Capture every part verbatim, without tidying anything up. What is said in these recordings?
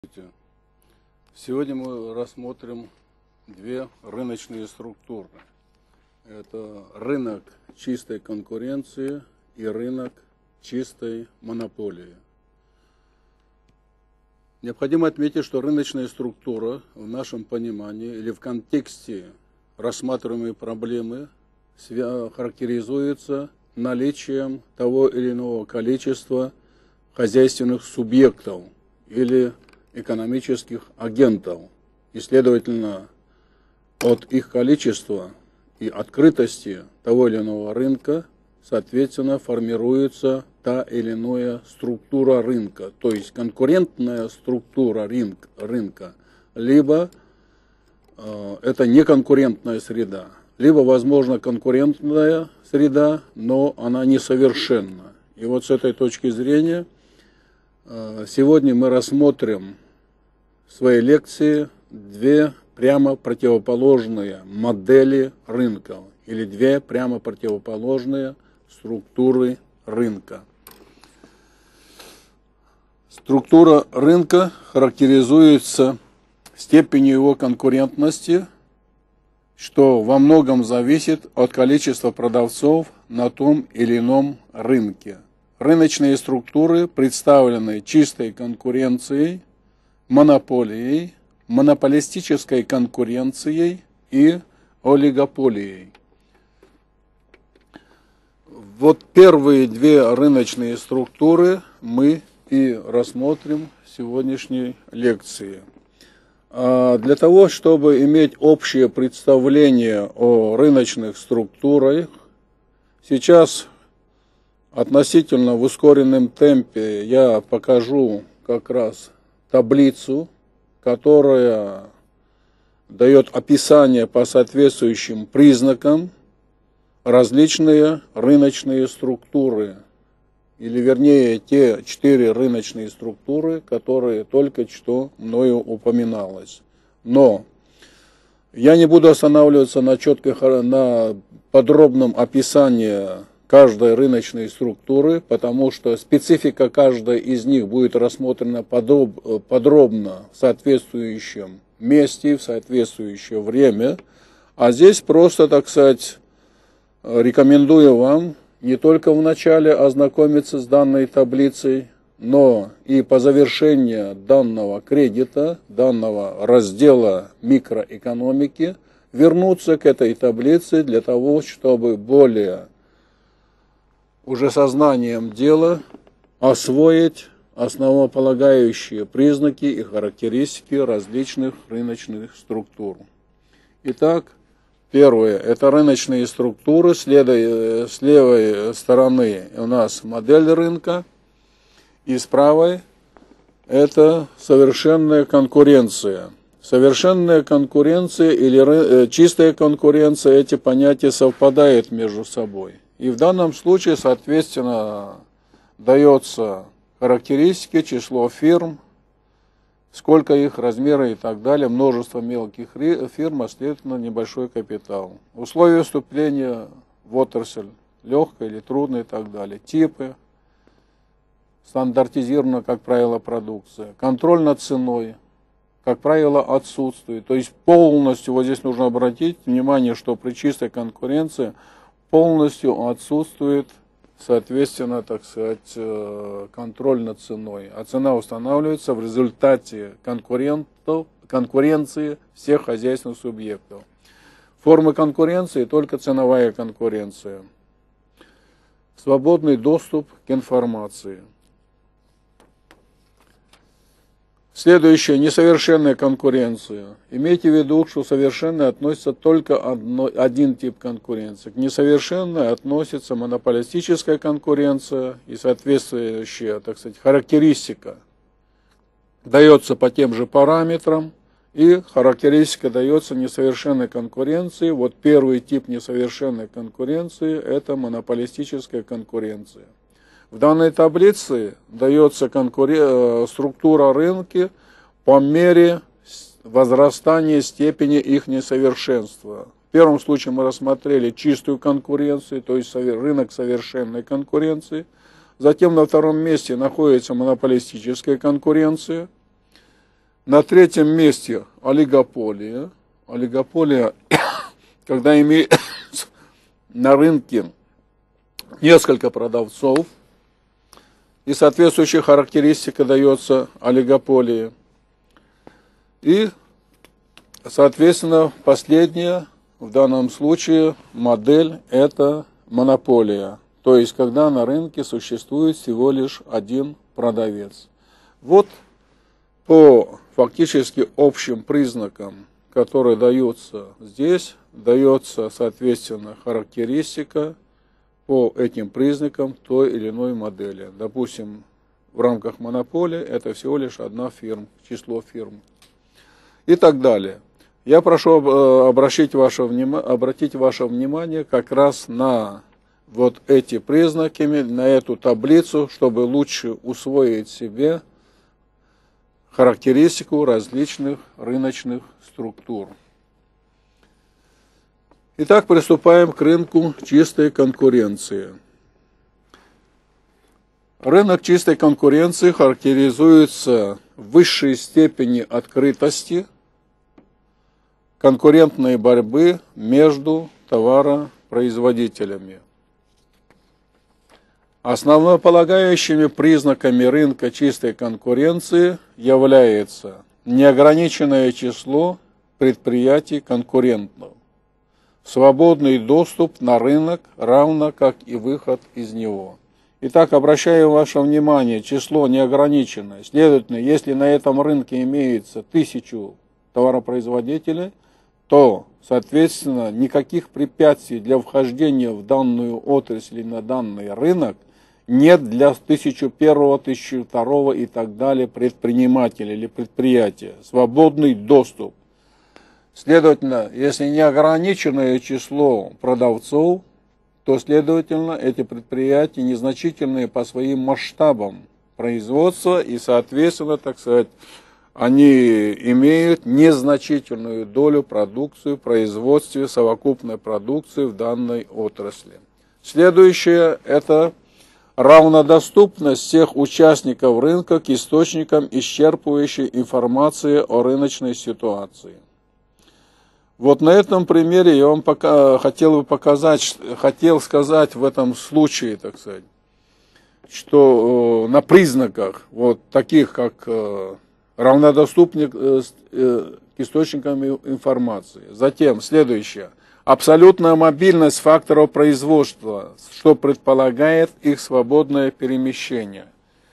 Сегодня мы рассмотрим две рыночные структуры. Это рынок чистой конкуренции и рынок чистой монополии. Необходимо отметить, что рыночная структура в нашем понимании или в контексте рассматриваемой проблемы характеризуется наличием того или иного количества хозяйственных субъектов или экономических агентов. И, следовательно, от их количества и открытости того или иного рынка, соответственно, формируется та или иная структура рынка, то есть конкурентная структура рынка, рынка либо э, это неконкурентная среда, либо, возможно, конкурентная среда, но она несовершенна. И вот с этой точки зрения э, сегодня мы рассмотрим в своей лекции две прямо противоположные модели рынка или две прямо противоположные структуры рынка. Структура рынка характеризуется степенью его конкурентности, что во многом зависит от количества продавцов на том или ином рынке. Рыночные структуры представлены чистой конкуренцией, монополией, монополистической конкуренцией и олигополией. Вот первые две рыночные структуры мы и рассмотрим в сегодняшней лекции. А для того, чтобы иметь общее представление о рыночных структурах, сейчас относительно в ускоренном темпе я покажу как раз таблицу, которая дает описание по соответствующим признакам различные рыночные структуры, или вернее те четыре рыночные структуры, которые только что мною упоминалось. Но я не буду останавливаться на четких, на подробном описании каждой рыночной структуры, потому что специфика каждой из них будет рассмотрена подробно, подробно в соответствующем месте, в соответствующее время. А здесь просто, так сказать, рекомендую вам не только в начале ознакомиться с данной таблицей, но и по завершении данного кредита, данного раздела микроэкономики, вернуться к этой таблице для того, чтобы более уже сознанием дела освоить основополагающие признаки и характеристики различных рыночных структур. Итак, первое – это рыночные структуры. С левой стороны у нас модель рынка, и с правой – это совершенная конкуренция. Совершенная конкуренция или чистая конкуренция – эти понятия совпадают между собой. И в данном случае, соответственно, дается характеристики, число фирм, сколько их, размеры и так далее, множество мелких фирм, а следовательно небольшой капитал. Условия вступления в отрасль, легкая или трудная и так далее. Типы, стандартизирована, как правило, продукция. Контроль над ценой, как правило, отсутствует. То есть полностью, вот здесь нужно обратить внимание, что при чистой конкуренции полностью отсутствует, соответственно, так сказать, контроль над ценой. А цена устанавливается в результате конкурентов, конкуренции всех хозяйственных субъектов. Формы конкуренции только ценовая конкуренция. Свободный доступ к информации. Следующее, несовершенная конкуренция. Имейте в виду, что совершенной относится только одно, один тип конкуренции. К несовершенной относится монополистическая конкуренция и соответствующая, так сказать, характеристика дается по тем же параметрам, и характеристика дается несовершенной конкуренции. Вот первый тип несовершенной конкуренции – это монополистическая конкуренция. В данной таблице дается конкурен... структура рынка по мере возрастания степени их несовершенства. В первом случае мы рассмотрели чистую конкуренцию, то есть рынок совершенной конкуренции. Затем на втором месте находится монополистическая конкуренция. На третьем месте олигополия. Олигополия, когда имеет на рынке несколько продавцов, и соответствующая характеристика дается олигополии. И, соответственно, последняя в данном случае модель – это монополия. То есть, когда на рынке существует всего лишь один продавец. Вот по фактически общим признакам, которые даются здесь, дается, соответственно, характеристика по этим признакам той или иной модели. Допустим, в рамках монополии это всего лишь одна фирма, число фирм и так далее. Я прошу обратить ваше внимание, обратить ваше внимание как раз на вот эти признаки, на эту таблицу, чтобы лучше усвоить себе характеристику различных рыночных структур. Итак, приступаем к рынку чистой конкуренции. Рынок чистой конкуренции характеризуется высшей степенью открытости, конкурентной борьбы между товаропроизводителями. Основополагающими признаками рынка чистой конкуренции является неограниченное число предприятий конкурентов, свободный доступ на рынок, равно как и выход из него. Итак, обращаю ваше внимание, число неограниченное. Следовательно, если на этом рынке имеется тысячу товаропроизводителей, то, соответственно, никаких препятствий для вхождения в данную отрасль или на данный рынок нет для тысяча первого, тысяча второго и так далее предпринимателя или предприятия. Свободный доступ. Следовательно, если неограниченное число продавцов, то, следовательно, эти предприятия незначительные по своим масштабам производства и, соответственно, так сказать, они имеют незначительную долю продукции в производстве совокупной продукции в данной отрасли. Следующее – это равнодоступность всех участников рынка к источникам исчерпывающей информации о рыночной ситуации. Вот на этом примере я вам пока хотел бы показать, хотел сказать в этом случае, так сказать, что на признаках вот таких, как равнодоступность к источникам информации. Затем следующее. Абсолютная мобильность факторов производства, что предполагает их свободное перемещение.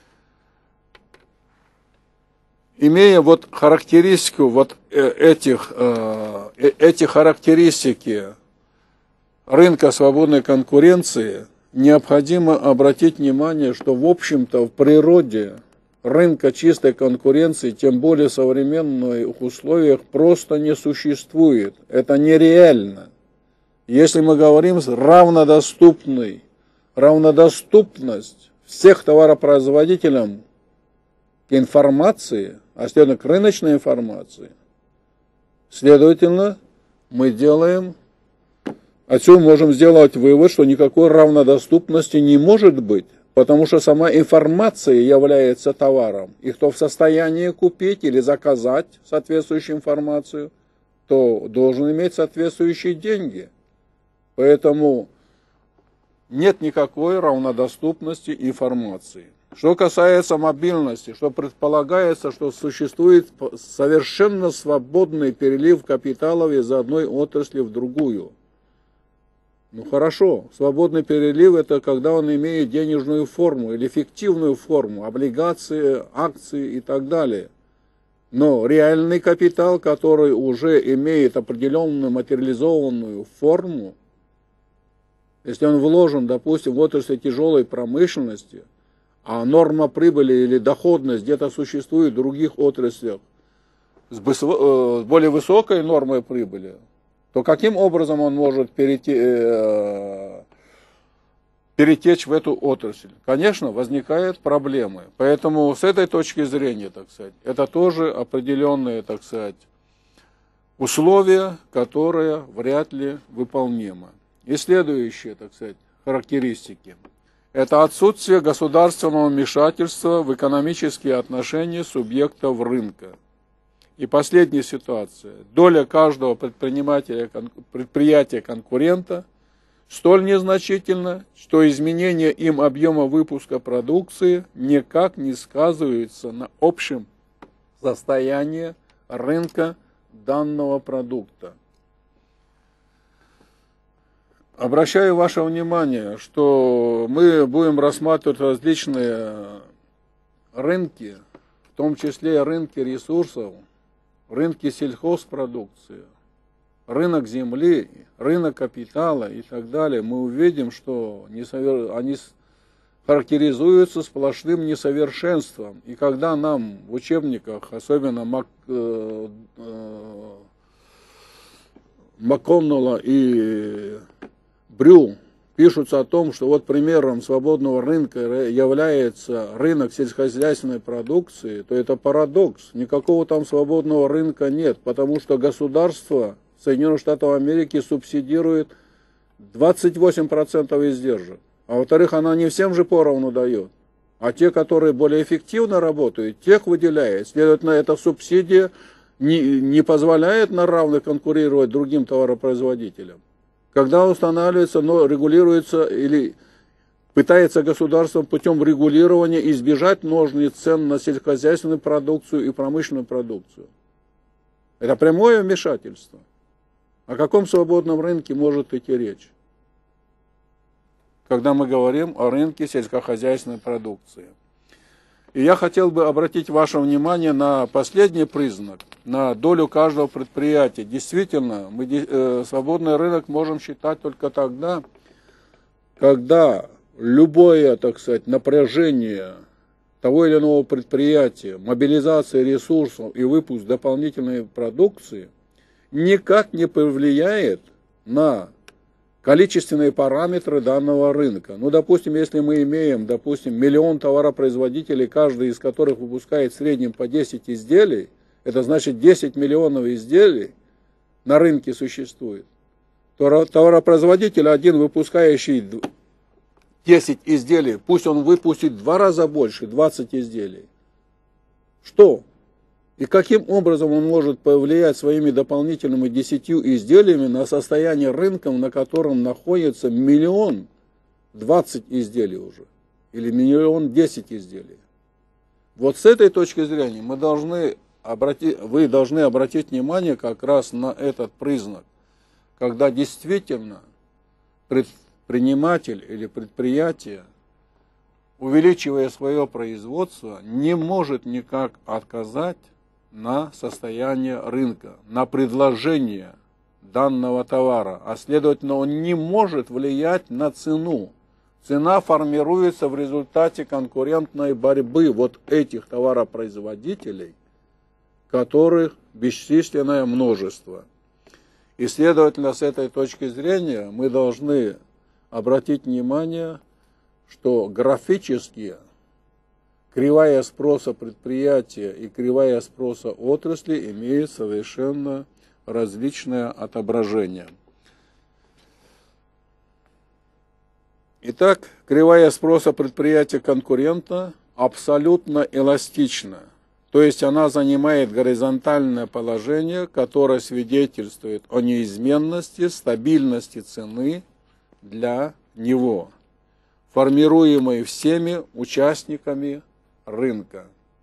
Имея вот характеристику вот этих, эти характеристики рынка свободной конкуренции, необходимо обратить внимание, что в общем-то в природе рынка чистой конкуренции, тем более в современных условиях, просто не существует. Это нереально. Если мы говорим равнодоступный, равнодоступность всех товаропроизводителям к информации, а следовательно к рыночной информации, следовательно, мы делаем, отсюда можем сделать вывод, что никакой равнодоступности не может быть, потому что сама информация является товаром, и кто в состоянии купить или заказать соответствующую информацию, то должен иметь соответствующие деньги. Поэтому нет никакой равнодоступности информации. Что касается мобильности, что предполагается, что существует совершенно свободный перелив капиталов из одной отрасли в другую. Ну хорошо, свободный перелив – это когда он имеет денежную форму или фиктивную форму, облигации, акции и так далее. Но реальный капитал, который уже имеет определенную материализованную форму, если он вложен, допустим, в отрасли тяжелой промышленности, а норма прибыли или доходность где-то существует в других отраслях с более высокой нормой прибыли, то каким образом он может перейти, э, перетечь в эту отрасль? Конечно, возникают проблемы. Поэтому с этой точки зрения, так сказать, это тоже определенные, так сказать, условия, которые вряд ли выполнимы. И следующие, так сказать, характеристики. Это отсутствие государственного вмешательства в экономические отношения субъектов рынка. И последняя ситуация. Доля каждого предпринимателя, предприятия конкурента столь незначительна, что изменение им объема выпуска продукции никак не сказывается на общем состоянии рынка данного продукта. Обращаю ваше внимание, что мы будем рассматривать различные рынки, в том числе рынки ресурсов, рынки сельхозпродукции, рынок земли, рынок капитала и так далее. Мы увидим, что они характеризуются сплошным несовершенством. И когда нам в учебниках, особенно Мак... МакКоннелла и Брю, пишутся о том, что вот примером свободного рынка является рынок сельскохозяйственной продукции, то это парадокс. Никакого там свободного рынка нет, потому что государство Соединенных Штатов Америки субсидирует двадцать восемь процентов издержек. А во-вторых, она не всем же поровну дает. А те, которые более эффективно работают, тех выделяет. Следовательно, эта субсидия не, не позволяет на равных конкурировать другим товаропроизводителям. Когда устанавливается, но регулируется или пытается государство путем регулирования избежать ножниц цен на сельскохозяйственную продукцию и промышленную продукцию. Это прямое вмешательство. О каком свободном рынке может идти речь, когда мы говорим о рынке сельскохозяйственной продукции? И я хотел бы обратить ваше внимание на последний признак, на долю каждого предприятия. Действительно, мы э, свободный рынок можем считать только тогда, когда любое, так сказать, напряжение того или иного предприятия, мобилизация ресурсов и выпуск дополнительной продукции никак не повлияет на количественные параметры данного рынка. Ну, допустим, если мы имеем, допустим, миллион товаропроизводителей, каждый из которых выпускает в среднем по десять изделий, это значит десять миллионов изделий на рынке существует, то товаропроизводитель один, выпускающий десять изделий, пусть он выпустит в два раза больше, двадцать изделий. Что? И каким образом он может повлиять своими дополнительными десятью изделиями на состояние рынка, на котором находится миллион двадцать изделий уже, или миллион десять изделий? Вот с этой точки зрения мы должны обратить, вы должны обратить внимание как раз на этот признак, когда действительно предприниматель или предприятие, увеличивая свое производство, не может никак отказать на состояние рынка, на предложение данного товара, а следовательно он не может влиять на цену. Цена формируется в результате конкурентной борьбы вот этих товаропроизводителей, которых бесчисленное множество. И следовательно, с этой точки зрения мы должны обратить внимание, что графически кривая спроса предприятия и кривая спроса отрасли имеют совершенно различное отображение. Итак, кривая спроса предприятия конкурента абсолютно эластична. То есть она занимает горизонтальное положение, которое свидетельствует о неизменности, стабильности цены для него, формируемой всеми участниками рынка.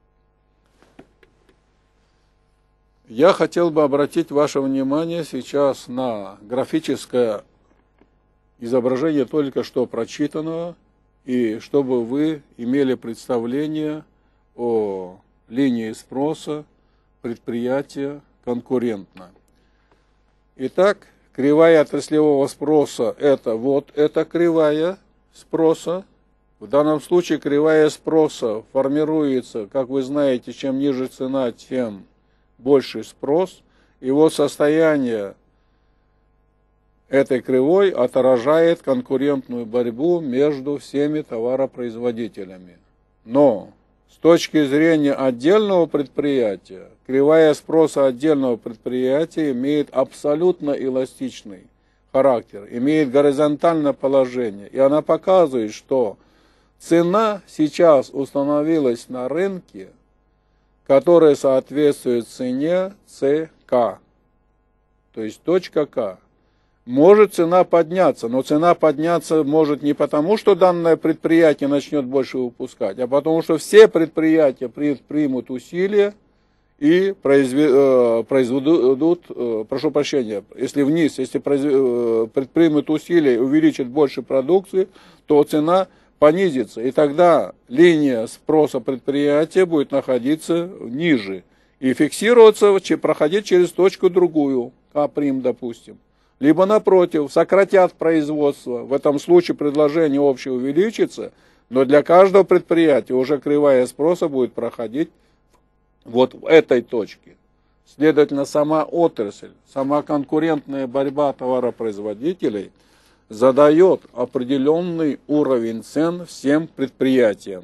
Я хотел бы обратить ваше внимание сейчас на графическое изображение только что прочитанного, и чтобы вы имели представление о линии спроса предприятия конкурентно. Итак, кривая отраслевого спроса – это вот эта кривая спроса. В данном случае кривая спроса формируется, как вы знаете, чем ниже цена, тем больше спрос. И вот состояние этой кривой отражает конкурентную борьбу между всеми товаропроизводителями. Но с точки зрения отдельного предприятия, кривая спроса отдельного предприятия имеет абсолютно эластичный характер, имеет горизонтальное положение. И она показывает, что цена сейчас установилась на рынке которая соответствует цене С К, то есть точка К. Может цена подняться, но цена подняться может не потому, что данное предприятие начнет больше выпускать, а потому что все предприятия предпримут усилия и произведут, прошу прощения, если вниз, если предпримут усилия и увеличат больше продукции, то цена понизится, и тогда линия спроса предприятия будет находиться ниже и фиксироваться, проходить через точку другую, К', допустим. Либо, напротив, сократят производство. В этом случае предложение общее увеличится, но для каждого предприятия уже кривая спроса будет проходить вот в этой точке. Следовательно, сама отрасль, сама конкурентная борьба товаропроизводителей задает определенный уровень цен всем предприятиям.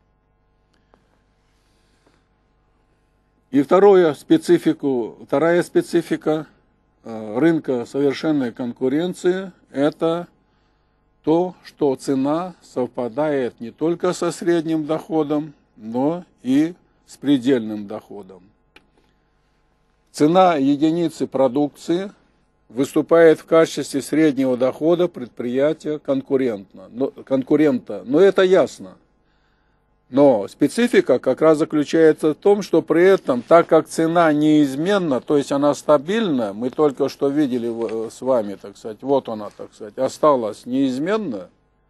И второе, специфику, вторая специфика рынка совершенной конкуренции – это то, что цена совпадает не только со средним доходом, но и с предельным доходом. Цена единицы продукции выступает в качестве среднего дохода предприятия конкурента. Но, конкурента. Но это ясно. Но специфика как раз заключается в том, что при этом, так как цена неизменна, то есть она стабильна, мы только что видели с вами, так сказать, вот она, так сказать, осталась неизменна,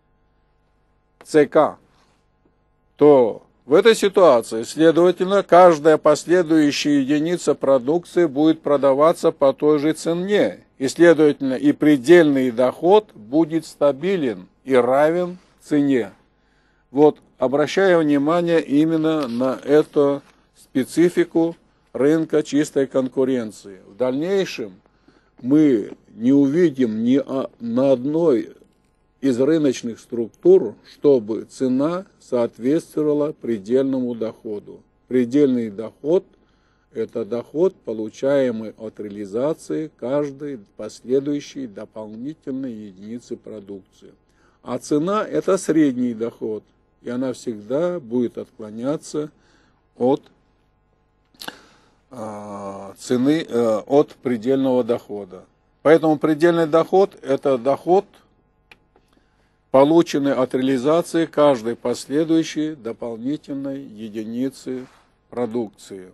ЦК, то в этой ситуации, следовательно, каждая последующая единица продукции будет продаваться по той же цене, и, следовательно, и предельный доход будет стабилен и равен цене. Вот, обращаю внимание именно на эту специфику рынка чистой конкуренции. В дальнейшем мы не увидим ни на одной из рыночных структур, чтобы цена соответствовала предельному доходу. Предельный доход – это доход, получаемый от реализации каждой последующей дополнительной единицы продукции. А цена – это средний доход. И она всегда будет отклоняться от э, цены, э, от предельного дохода. Поэтому предельный доход – это доход, полученный от реализации каждой последующей дополнительной единицы продукции.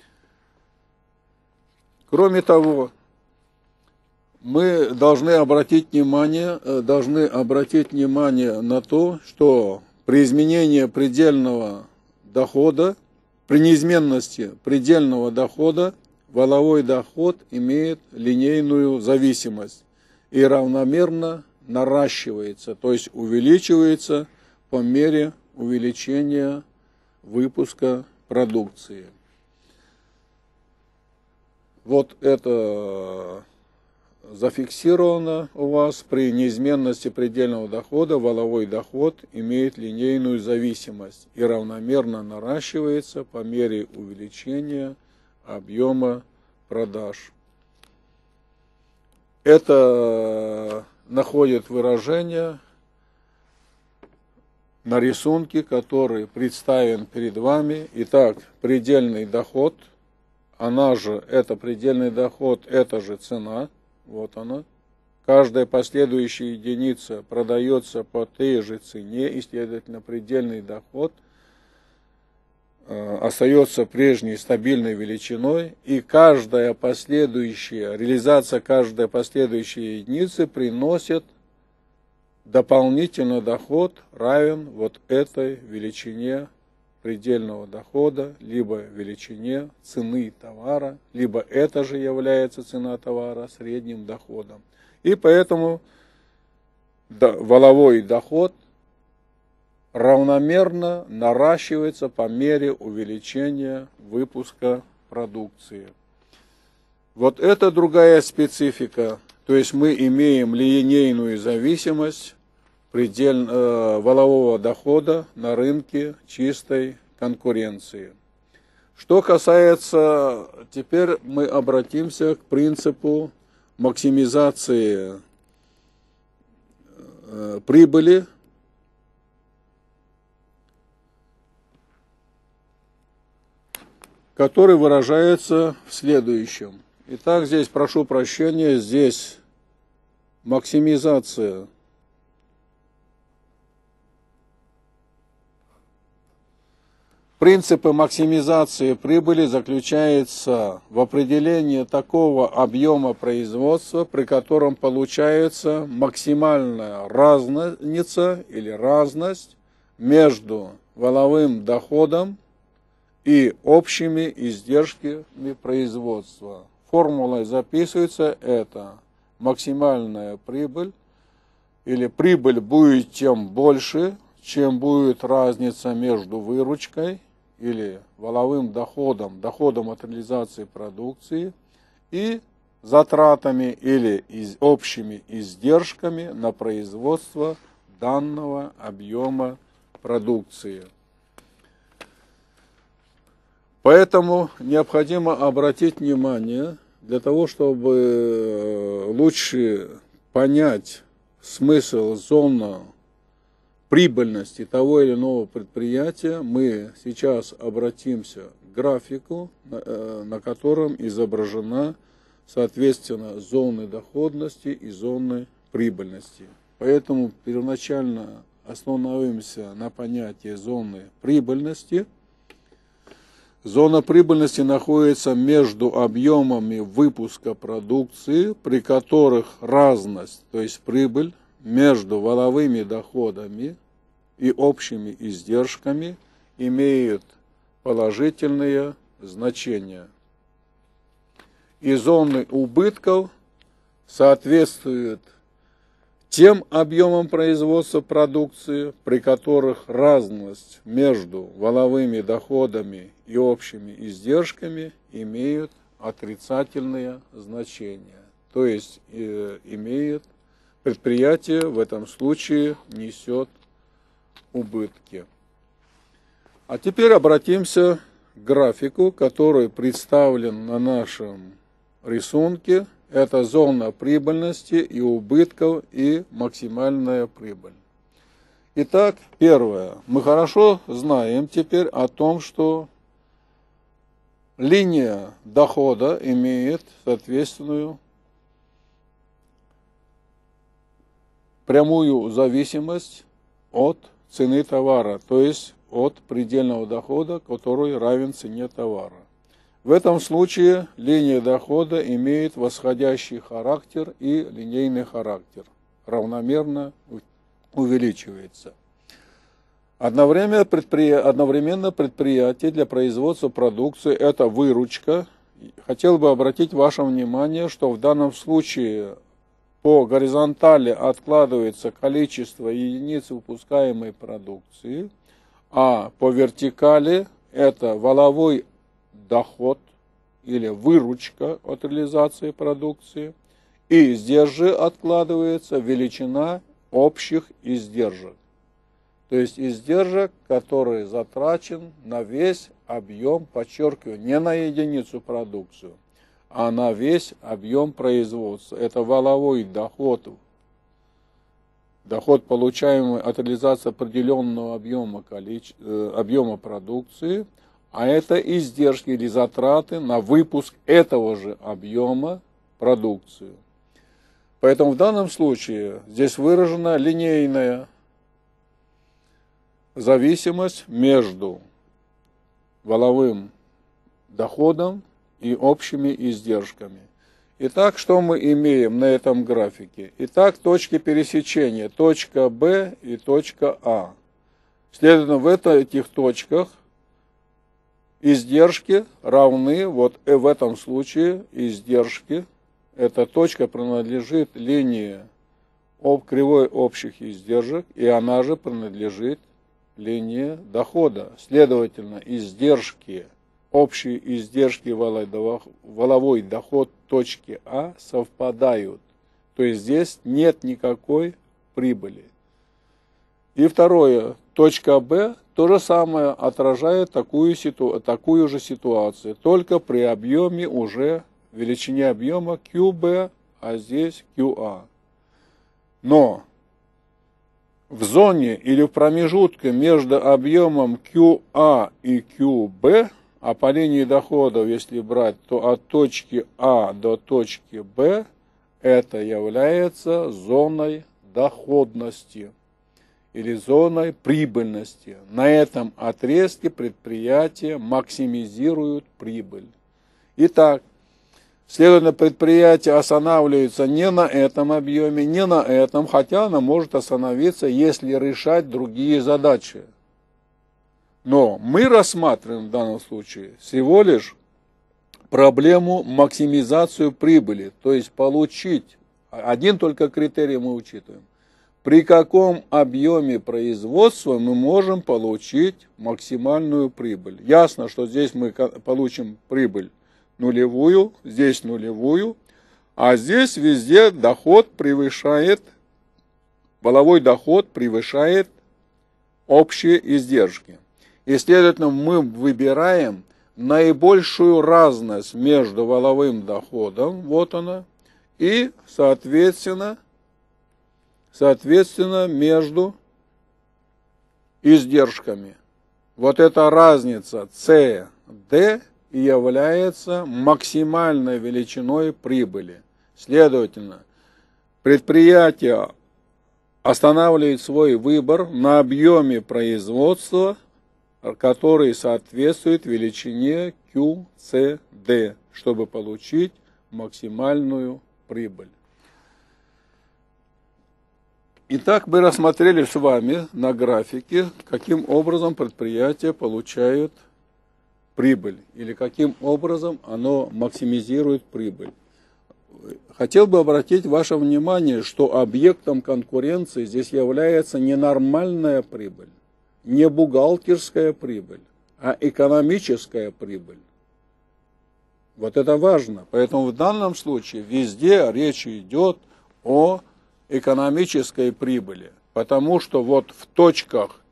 Кроме того, мы должны обратить внимание, должны обратить внимание на то, что при изменении предельного дохода, при неизменности предельного дохода, валовой доход имеет линейную зависимость и равномерно наращивается, то есть увеличивается по мере увеличения выпуска продукции. Вот это зафиксировано у вас: при неизменности предельного дохода валовой доход имеет линейную зависимость и равномерно наращивается по мере увеличения объема продаж. Это находит выражение на рисунке, который представлен перед вами. Итак, предельный доход, она же, это предельный доход, это же цена. Вот она. Каждая последующая единица продается по той же цене, и, следовательно, предельный доход э, остается прежней стабильной величиной, и каждая последующая, реализация каждой последующей единицы приносит дополнительный доход, равен вот этой величине предельного дохода, либо величине цены товара, либо это же является цена товара средним доходом. И поэтому да, валовой доход равномерно наращивается по мере увеличения выпуска продукции. Вот это другая специфика, то есть мы имеем линейную зависимость предельно, э, валового дохода на рынке чистой конкуренции. Что касается, теперь мы обратимся к принципу максимизации э, прибыли который выражается в следующем. Итак, здесь прошу прощения, здесь максимизация Принципы максимизации прибыли заключаются в определении такого объема производства, при котором получается максимальная разница или разность между валовым доходом и общими издержками производства. Формулой записывается это максимальная прибыль, или прибыль будет тем больше, чем будет разница между выручкой или валовым доходом, доходом от реализации продукции и затратами или из, общими издержками на производство данного объема продукции. Поэтому необходимо обратить внимание, для того, чтобы лучше понять смысл зоны прибыльности того или иного предприятия, мы сейчас обратимся к графику, на, на котором изображена, соответственно, зоны доходности и зоны прибыльности. Поэтому первоначально остановимся на понятии зоны прибыльности. Зона прибыльности находится между объемами выпуска продукции, при которых разность, то есть прибыль, между валовыми доходами и общими издержками имеют положительные значения. И зоны убытков соответствуют тем объемам производства продукции, при которых разность между валовыми доходами и общими издержками имеют отрицательные значения. То есть э, имеют предприятие в этом случае несет убытки. А теперь обратимся к графику, который представлен на нашем рисунке. Это зона прибыльности и убытков и максимальная прибыль. Итак, первое. Мы хорошо знаем теперь о том, что линия дохода имеет соответственную прямую зависимость от цены товара, то есть от предельного дохода, который равен цене товара. В этом случае линия дохода имеет восходящий характер и линейный характер, равномерно увеличивается. Одновременно предприятие, одновременно предприятие для производства продукции – это выручка. Хотел бы обратить ваше внимание, что в данном случае по горизонтали откладывается количество единиц выпускаемой продукции, а по вертикали это валовой доход или выручка от реализации продукции, и здесь же откладывается величина общих издержек. То есть издержек, который затрачен на весь объем, подчеркиваю, не на единицу продукцию, а на весь объем производства. Это валовой доход, доход, получаемый от реализации определенного объема, количества, объема продукции, а это издержки или затраты на выпуск этого же объема продукции. Поэтому в данном случае здесь выражена линейная зависимость между валовым доходом и общими издержками. Итак, что мы имеем на этом графике? Итак, точки пересечения, точка Б и точка А. Следовательно, в этих точках издержки равны, вот в этом случае издержки, эта точка принадлежит линии кривой общих издержек, и она же принадлежит линии дохода. Следовательно, издержки, общие издержки валовой доход точки А совпадают. То есть здесь нет никакой прибыли. И второе, точка Б то же самое отражает такую, ситу... такую же ситуацию, только при объеме уже величине объема кью би, а здесь кью а. Но в зоне или в промежутке между объемом кью а и кью би А по линии доходов, если брать, то от точки А до точки Б это является зоной доходности или зоной прибыльности. На этом отрезке предприятие максимизирует прибыль. Итак, следовательно, предприятие останавливается не на этом объеме, не на этом, хотя оно может остановиться, если решать другие задачи. Но мы рассматриваем в данном случае всего лишь проблему максимизацию прибыли, то есть получить, один только критерий мы учитываем, при каком объеме производства мы можем получить максимальную прибыль. Ясно, что здесь мы получим прибыль нулевую, здесь нулевую, а здесь везде доход превышает, валовой доход превышает общие издержки. И, следовательно, мы выбираем наибольшую разность между валовым доходом, вот она, и, соответственно, соответственно, между издержками. Вот эта разница С Д и является максимальной величиной прибыли. Следовательно, предприятие останавливает свой выбор на объеме производства, который соответствует величине Q C D, чтобы получить максимальную прибыль. Итак, мы рассмотрели с вами на графике, каким образом предприятие получает прибыль, или каким образом оно максимизирует прибыль. Хотел бы обратить ваше внимание, что объектом конкуренции здесь является не нормальная прибыль, не бухгалтерская прибыль, а экономическая прибыль. Вот это важно. Поэтому в данном случае везде речь идет о экономической прибыли. Потому что вот в точках,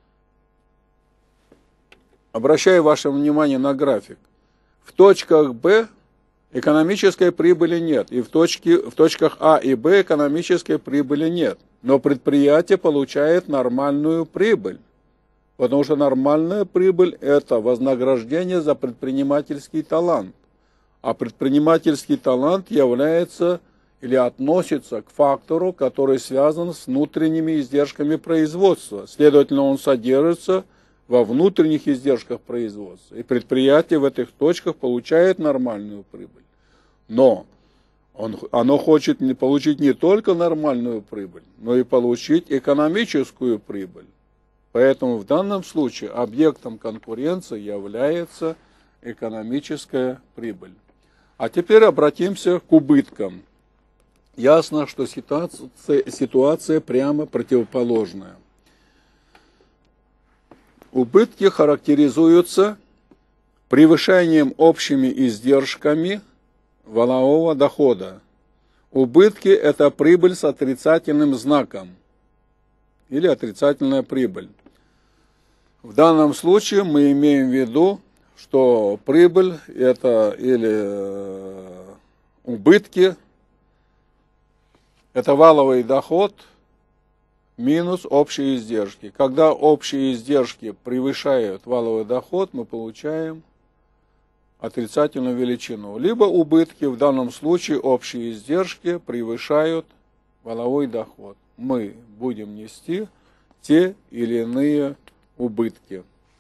обращаю ваше внимание на график, в точках Б экономической прибыли нет, и в, точке, в точках А и Б экономической прибыли нет. Но предприятие получает нормальную прибыль. Потому что нормальная прибыль – это вознаграждение за предпринимательский талант. А предпринимательский талант является или относится к фактору, который связан с внутренними издержками производства. Следовательно, он содержится во внутренних издержках производства. И предприятие в этих точках получает нормальную прибыль. Но он, оно хочет не получить не только нормальную прибыль, но и получить экономическую прибыль. Поэтому в данном случае объектом конкуренции является экономическая прибыль. А теперь обратимся к убыткам. Ясно, что ситуация, ситуация прямо противоположная. Убытки характеризуются превышением общими издержками валового дохода. Убытки – это прибыль с отрицательным знаком или отрицательная прибыль. В данном случае мы имеем в виду, что прибыль – это или убытки, это валовый доход минус общие издержки. Когда общие издержки превышают валовый доход, мы получаем отрицательную величину. Либо убытки, в данном случае общие издержки, превышают валовой доход. Мы будем нести те или иные убытки.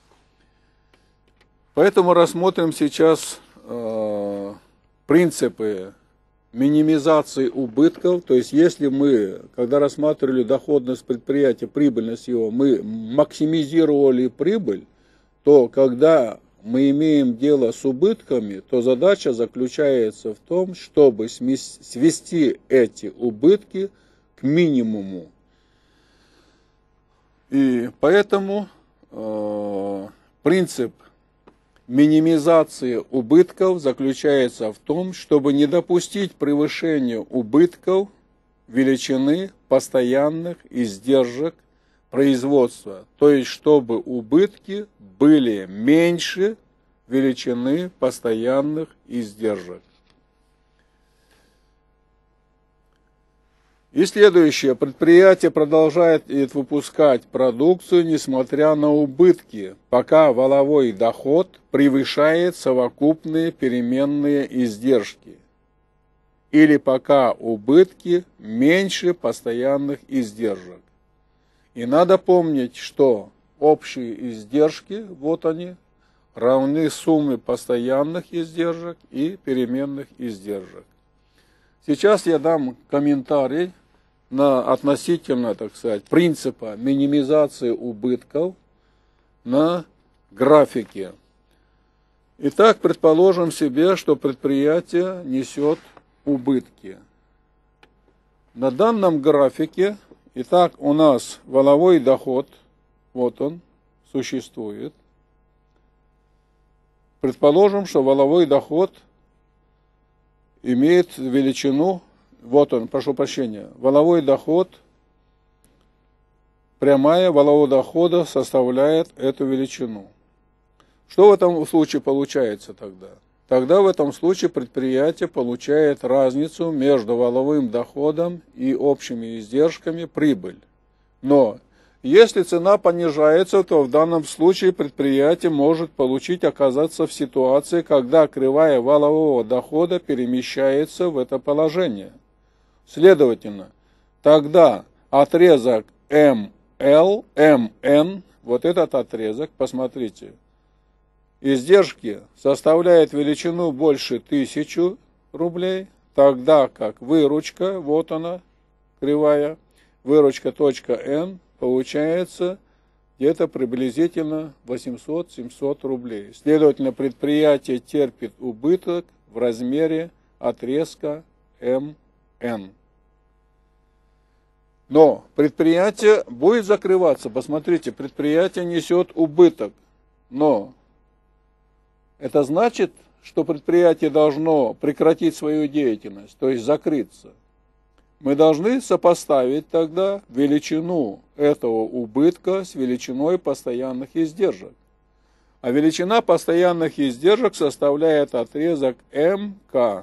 Поэтому рассмотрим сейчас э, принципы минимизации убытков. То есть, если мы, когда рассматривали доходность предприятия, прибыльность его, мы максимизировали прибыль, то когда мы имеем дело с убытками, то задача заключается в том, чтобы свести эти убытки к минимуму. И поэтому э, принцип минимизации убытков заключается в том, чтобы не допустить превышения убытков величины постоянных издержек производства. То есть, чтобы убытки были меньше величины постоянных издержек. И следующее. Предприятие продолжает выпускать продукцию, несмотря на убытки, пока валовой доход превышает совокупные переменные издержки, или пока убытки меньше постоянных издержек. И надо помнить, что общие издержки, вот они, равны сумме постоянных издержек и переменных издержек. Сейчас я дам комментарий на относительно, так сказать, принципа минимизации убытков на графике. Итак, предположим себе, что предприятие несет убытки. На данном графике, итак, у нас валовой доход, вот он, существует. Предположим, что валовой доход имеет величину, вот он, прошу прощения, валовой доход, прямая валового дохода составляет эту величину. Что в этом случае получается тогда? Тогда в этом случае предприятие получает разницу между валовым доходом и общими издержками прибыль. Но если цена понижается, то в данном случае предприятие может получить, оказаться в ситуации, когда кривая валового дохода перемещается в это положение. Следовательно, тогда отрезок эм эл, эм эн, вот этот отрезок, посмотрите, издержки составляют величину больше тысячи рублей, тогда как выручка, вот она, кривая, выручка точка N, получается где-то приблизительно восемьсот-семьсот рублей. Следовательно, предприятие терпит убыток в размере отрезка эм эн. Но предприятие будет закрываться. Посмотрите, предприятие несет убыток. Но это значит, что предприятие должно прекратить свою деятельность, то есть закрыться. Мы должны сопоставить тогда величину этого убытка с величиной постоянных издержек. А величина постоянных издержек составляет отрезок эм ка.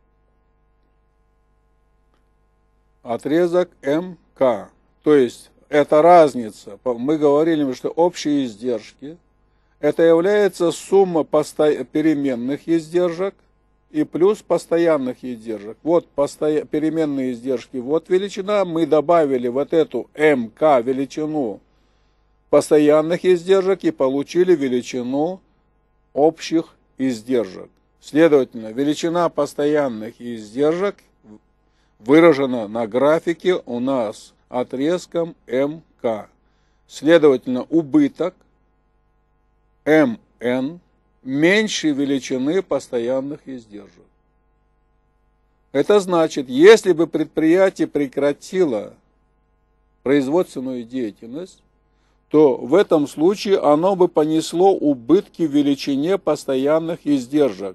Отрезок эм ка. То есть это разница. Мы говорили, что общие издержки это является сумма посто... переменных издержек и плюс постоянных издержек. Вот посто... переменные издержки, вот величина. Мы добавили вот эту эм ка величину постоянных издержек и получили величину общих издержек. Следовательно, величина постоянных издержек выражена на графике у нас отрезком эм ка. Следовательно, убыток эм эн меньше величины постоянных издержек. Это значит, если бы предприятие прекратило производственную деятельность, то в этом случае оно бы понесло убытки в величине постоянных издержек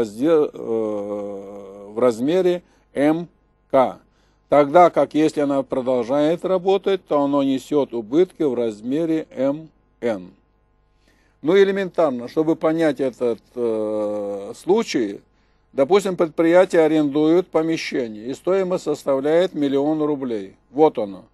в размере эм ка. Тогда как если она продолжает работать, то оно несет убытки в размере эм эн. Ну, элементарно, чтобы понять этот э, случай, допустим, предприятие арендует помещение, и стоимость составляет миллион рублей. Вот оно.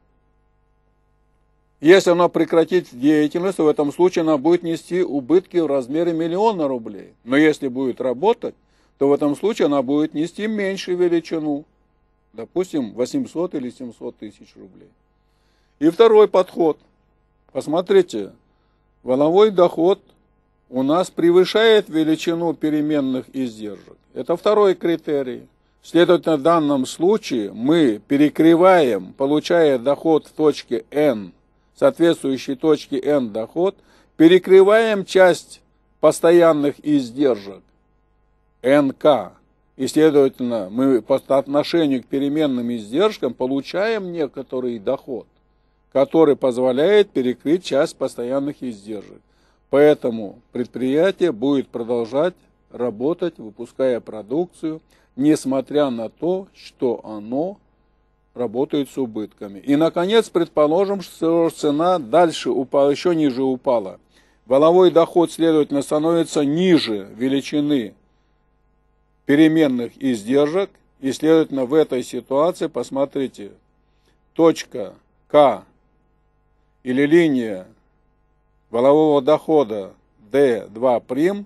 Если оно прекратит деятельность, то в этом случае она будет нести убытки в размере миллиона рублей. Но если будет работать, то в этом случае она будет нести меньшую величину, допустим, восемьсот или семьсот тысяч рублей. И второй подход. Посмотрите. Валовой доход у нас превышает величину переменных издержек. Это второй критерий. Следовательно, в данном случае мы перекрываем, получая доход в точке N, соответствующей точке N доход, перекрываем часть постоянных издержек эн ка. И, следовательно, мы по отношению к переменным издержкам получаем некоторый доход, который позволяет перекрыть часть постоянных издержек. Поэтому предприятие будет продолжать работать, выпуская продукцию, несмотря на то, что оно работает с убытками. И, наконец, предположим, что цена дальше упала, еще ниже упала. Валовой доход, следовательно, становится ниже величины переменных издержек. И, следовательно, в этой ситуации, посмотрите, точка К или линия валового дохода дэ два'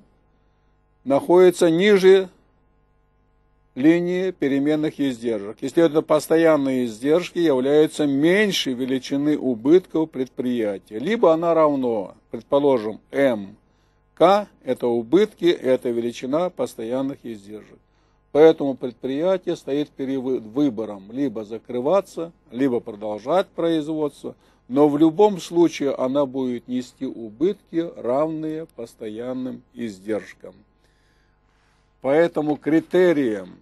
находится ниже линии переменных издержек. И, следовательно, постоянные издержки являются меньшей величины убытков предприятия. Либо она равно, предположим, МК, это убытки, это величина постоянных издержек. Поэтому предприятие стоит перед выбором либо закрываться, либо продолжать производство, но в любом случае она будет нести убытки, равные постоянным издержкам. Поэтому критерием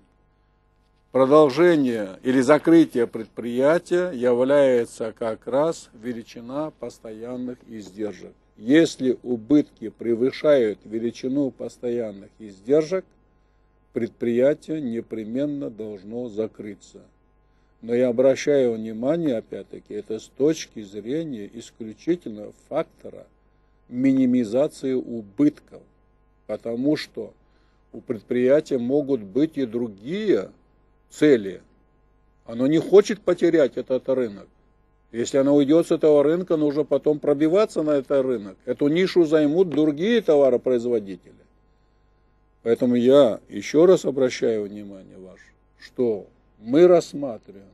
продолжения или закрытия предприятия является как раз величина постоянных издержек. Если убытки превышают величину постоянных издержек, предприятие непременно должно закрыться. Но я обращаю внимание, опять-таки, это с точки зрения исключительно фактора минимизации убытков, потому что у предприятия могут быть и другие цели. Оно не хочет потерять этот рынок. Если оно уйдет с этого рынка, нужно потом пробиваться на этот рынок. Эту нишу займут другие товаропроизводители. Поэтому я еще раз обращаю внимание ваше, что мы рассматриваем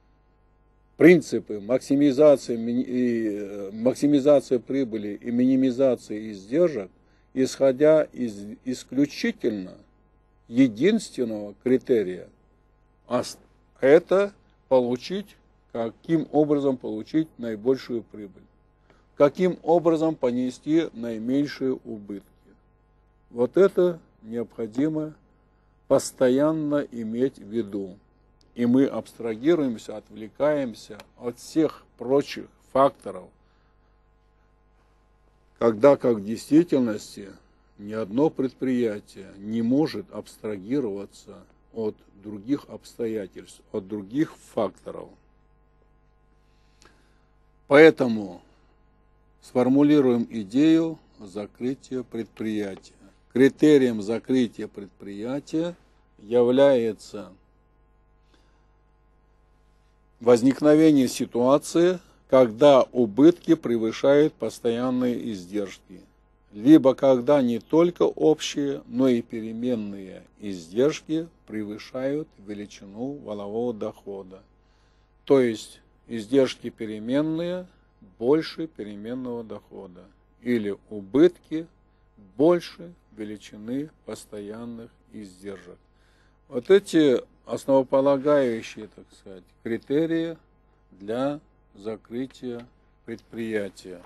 принципы максимизации, и, максимизации прибыли и минимизации издержек, исходя из исключительно единственного критерия, а это получить, каким образом получить наибольшую прибыль, каким образом понести наименьшие убытки. Вот это необходимо постоянно иметь в виду. И мы абстрагируемся, отвлекаемся от всех прочих факторов, когда, как в действительности, ни одно предприятие не может абстрагироваться от других обстоятельств, от других факторов. Поэтому сформулируем идею закрытия предприятия. Критерием закрытия предприятия является возникновение ситуации, когда убытки превышают постоянные издержки, либо когда не только общие, но и переменные издержки превышают величину валового дохода. То есть издержки переменные больше переменного дохода, или убытки больше величины постоянных издержек. Вот эти основополагающие, так сказать, критерии для закрытия предприятия.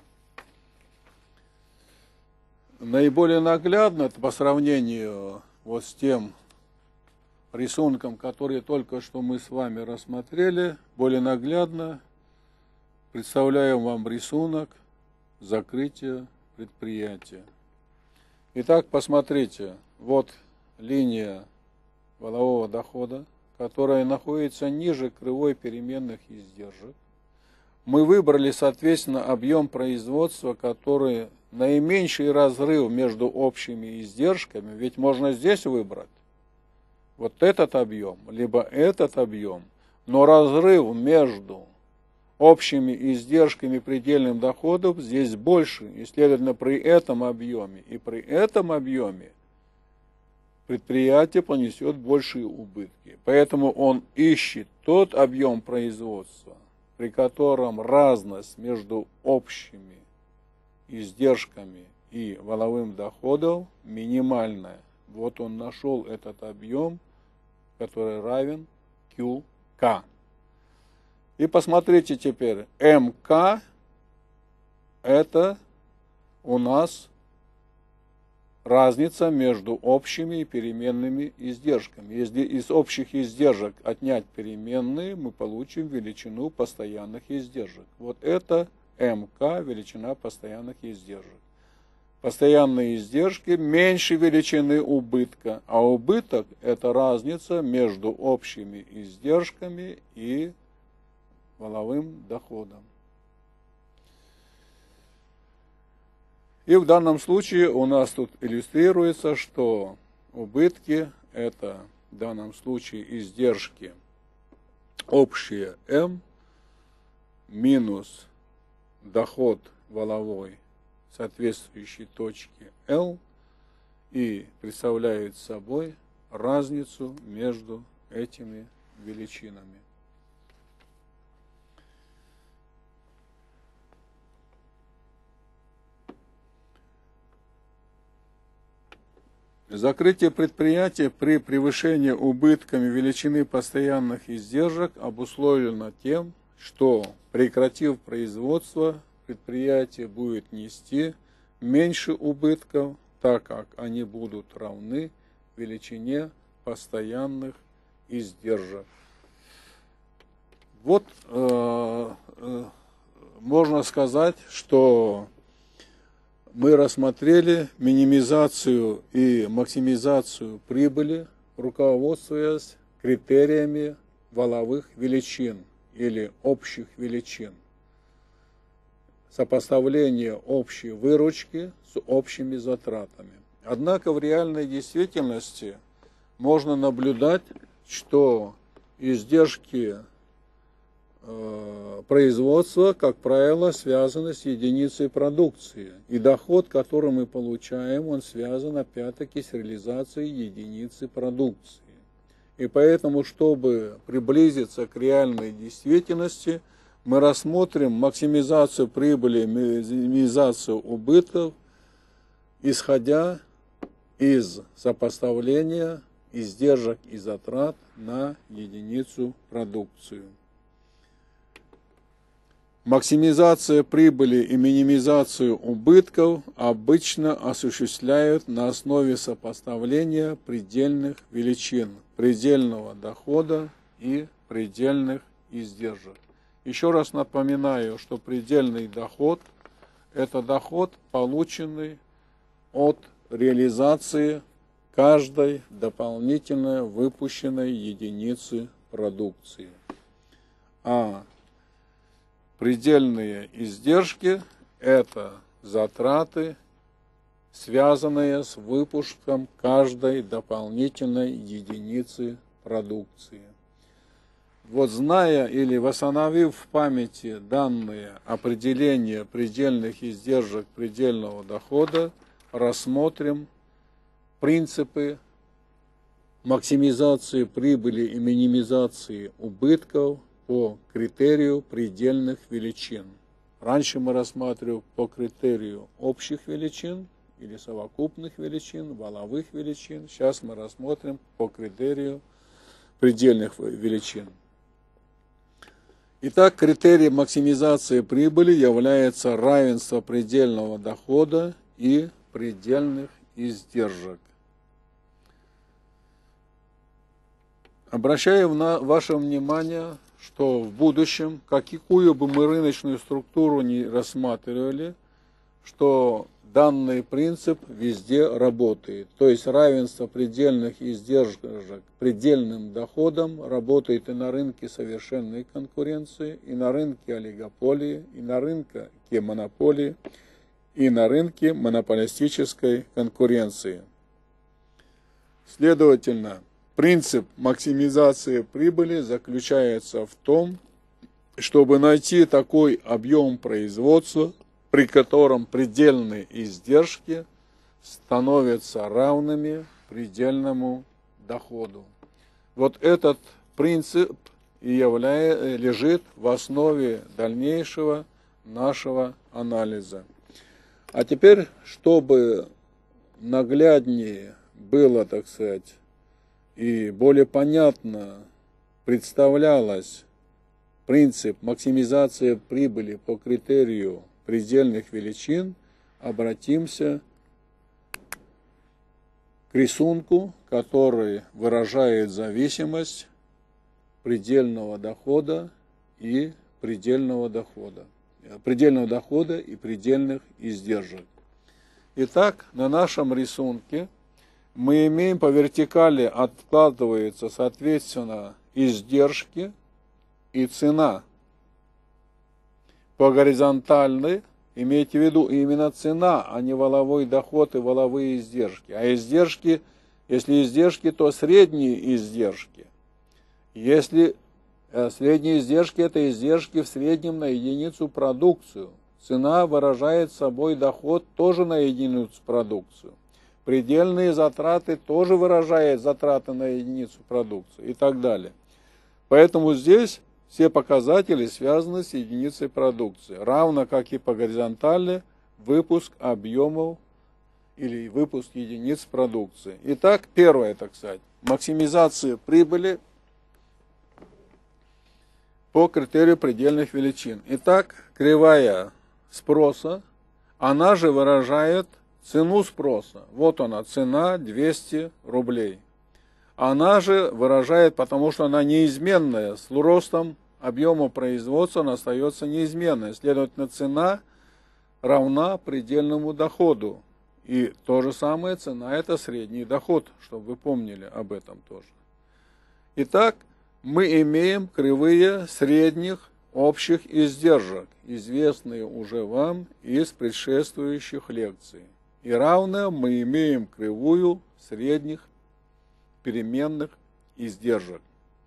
Наиболее наглядно по сравнению вот с тем рисунком, который только что мы с вами рассмотрели, более наглядно представляю вам рисунок закрытия предприятия. Итак, посмотрите, вот линия валового дохода, которая находится ниже кривой переменных издержек. Мы выбрали, соответственно, объем производства, который наименьший разрыв между общими издержками, ведь можно здесь выбрать вот этот объем, либо этот объем, но разрыв между общими издержками и предельным доходом здесь больше, и, следовательно, при этом объеме и при этом объеме предприятие понесет большие убытки. Поэтому он ищет тот объем производства, при котором разность между общими издержками и валовым доходом минимальная. Вот он нашел этот объем, который равен кью ка. И посмотрите теперь, эм ка это у нас разница между общими и переменными издержками. Если из общих издержек отнять переменные, мы получим величину постоянных издержек. Вот это эм ка, величина постоянных издержек. Постоянные издержки меньше величины убытка, а убыток – это разница между общими издержками и валовым доходом. И в данном случае у нас тут иллюстрируется, что убытки – это в данном случае издержки общие М, минус доход валовой соответствующей точки L и представляет собой разницу между этими величинами. Закрытие предприятия при превышении убытками величины постоянных издержек обусловлено тем, что, прекратив производство, предприятие будет нести меньше убытков, так как они будут равны величине постоянных издержек. Вот э, э, можно сказать, что мы рассмотрели минимизацию и максимизацию прибыли, руководствуясь критериями валовых величин или общих величин. Сопоставление общей выручки с общими затратами. Однако в реальной действительности можно наблюдать, что издержки э, производства, как правило, связаны с единицей продукции. И доход, который мы получаем, он связан опять-таки с реализацией единицы продукции. И поэтому, чтобы приблизиться к реальной действительности, мы рассмотрим максимизацию прибыли, минимизацию убытков, исходя из сопоставления издержек и затрат на единицу продукции. Максимизация прибыли и минимизацию убытков обычно осуществляют на основе сопоставления предельных величин, предельного дохода и предельных издержек. Еще раз напоминаю, что предельный доход – это доход, полученный от реализации каждой дополнительно выпущенной единицы продукции. А предельные издержки – это затраты, связанные с выпуском каждой дополнительной единицы продукции. Вот зная или восстановив в памяти данные определения предельных издержек предельного дохода, рассмотрим принципы максимизации прибыли и минимизации убытков по критерию предельных величин. Раньше мы рассматривали по критерию общих величин или совокупных величин, валовых величин. Сейчас мы рассмотрим по критерию предельных величин. Итак, критерий максимизации прибыли является равенство предельного дохода и предельных издержек. Обращаю на ваше внимание, что в будущем, какую бы мы рыночную структуру ни рассматривали, что данный принцип везде работает. То есть равенство предельных издержек предельным доходом работает и на рынке совершенной конкуренции, и на рынке олигополии, и на рынке монополии, и на рынке монополистической конкуренции. Следовательно, принцип максимизации прибыли заключается в том, чтобы найти такой объем производства, при котором предельные издержки становятся равными предельному доходу. Вот этот принцип и является, лежит в основе дальнейшего нашего анализа. А теперь, чтобы нагляднее было, так сказать, и более понятно представлялось принцип максимизации прибыли по критерию предельных величин, обратимся к рисунку, который выражает зависимость предельного дохода и предельного дохода, предельного дохода и предельных издержек. Итак, на нашем рисунке мы имеем по вертикали откладывается, соответственно, издержки и цена. По горизонтальной имейте в виду именно цена, а не валовой доход и валовые издержки. А издержки, если издержки, то средние издержки. Если Средние издержки – это издержки в среднем на единицу продукцию. Цена выражает собой доход тоже на единицу продукцию. Предельные затраты тоже выражают затраты на единицу продукции и так далее. Поэтому здесь все показатели связаны с единицей продукции, равно как и по горизонтали выпуск объемов или выпуск единиц продукции. Итак, первое, так сказать, максимизация прибыли по критерию предельных величин. Итак, кривая спроса, она же выражает цену спроса. Вот она, цена двести рублей. Она же выражает, потому что она неизменная, с ростом объема производства она остается неизменной. Следовательно, цена равна предельному доходу. И то же самое цена – это средний доход, чтобы вы помнили об этом тоже. Итак, мы имеем кривые средних общих издержек, известные уже вам из предшествующих лекций. И равно мы имеем кривую средних переменных издержек.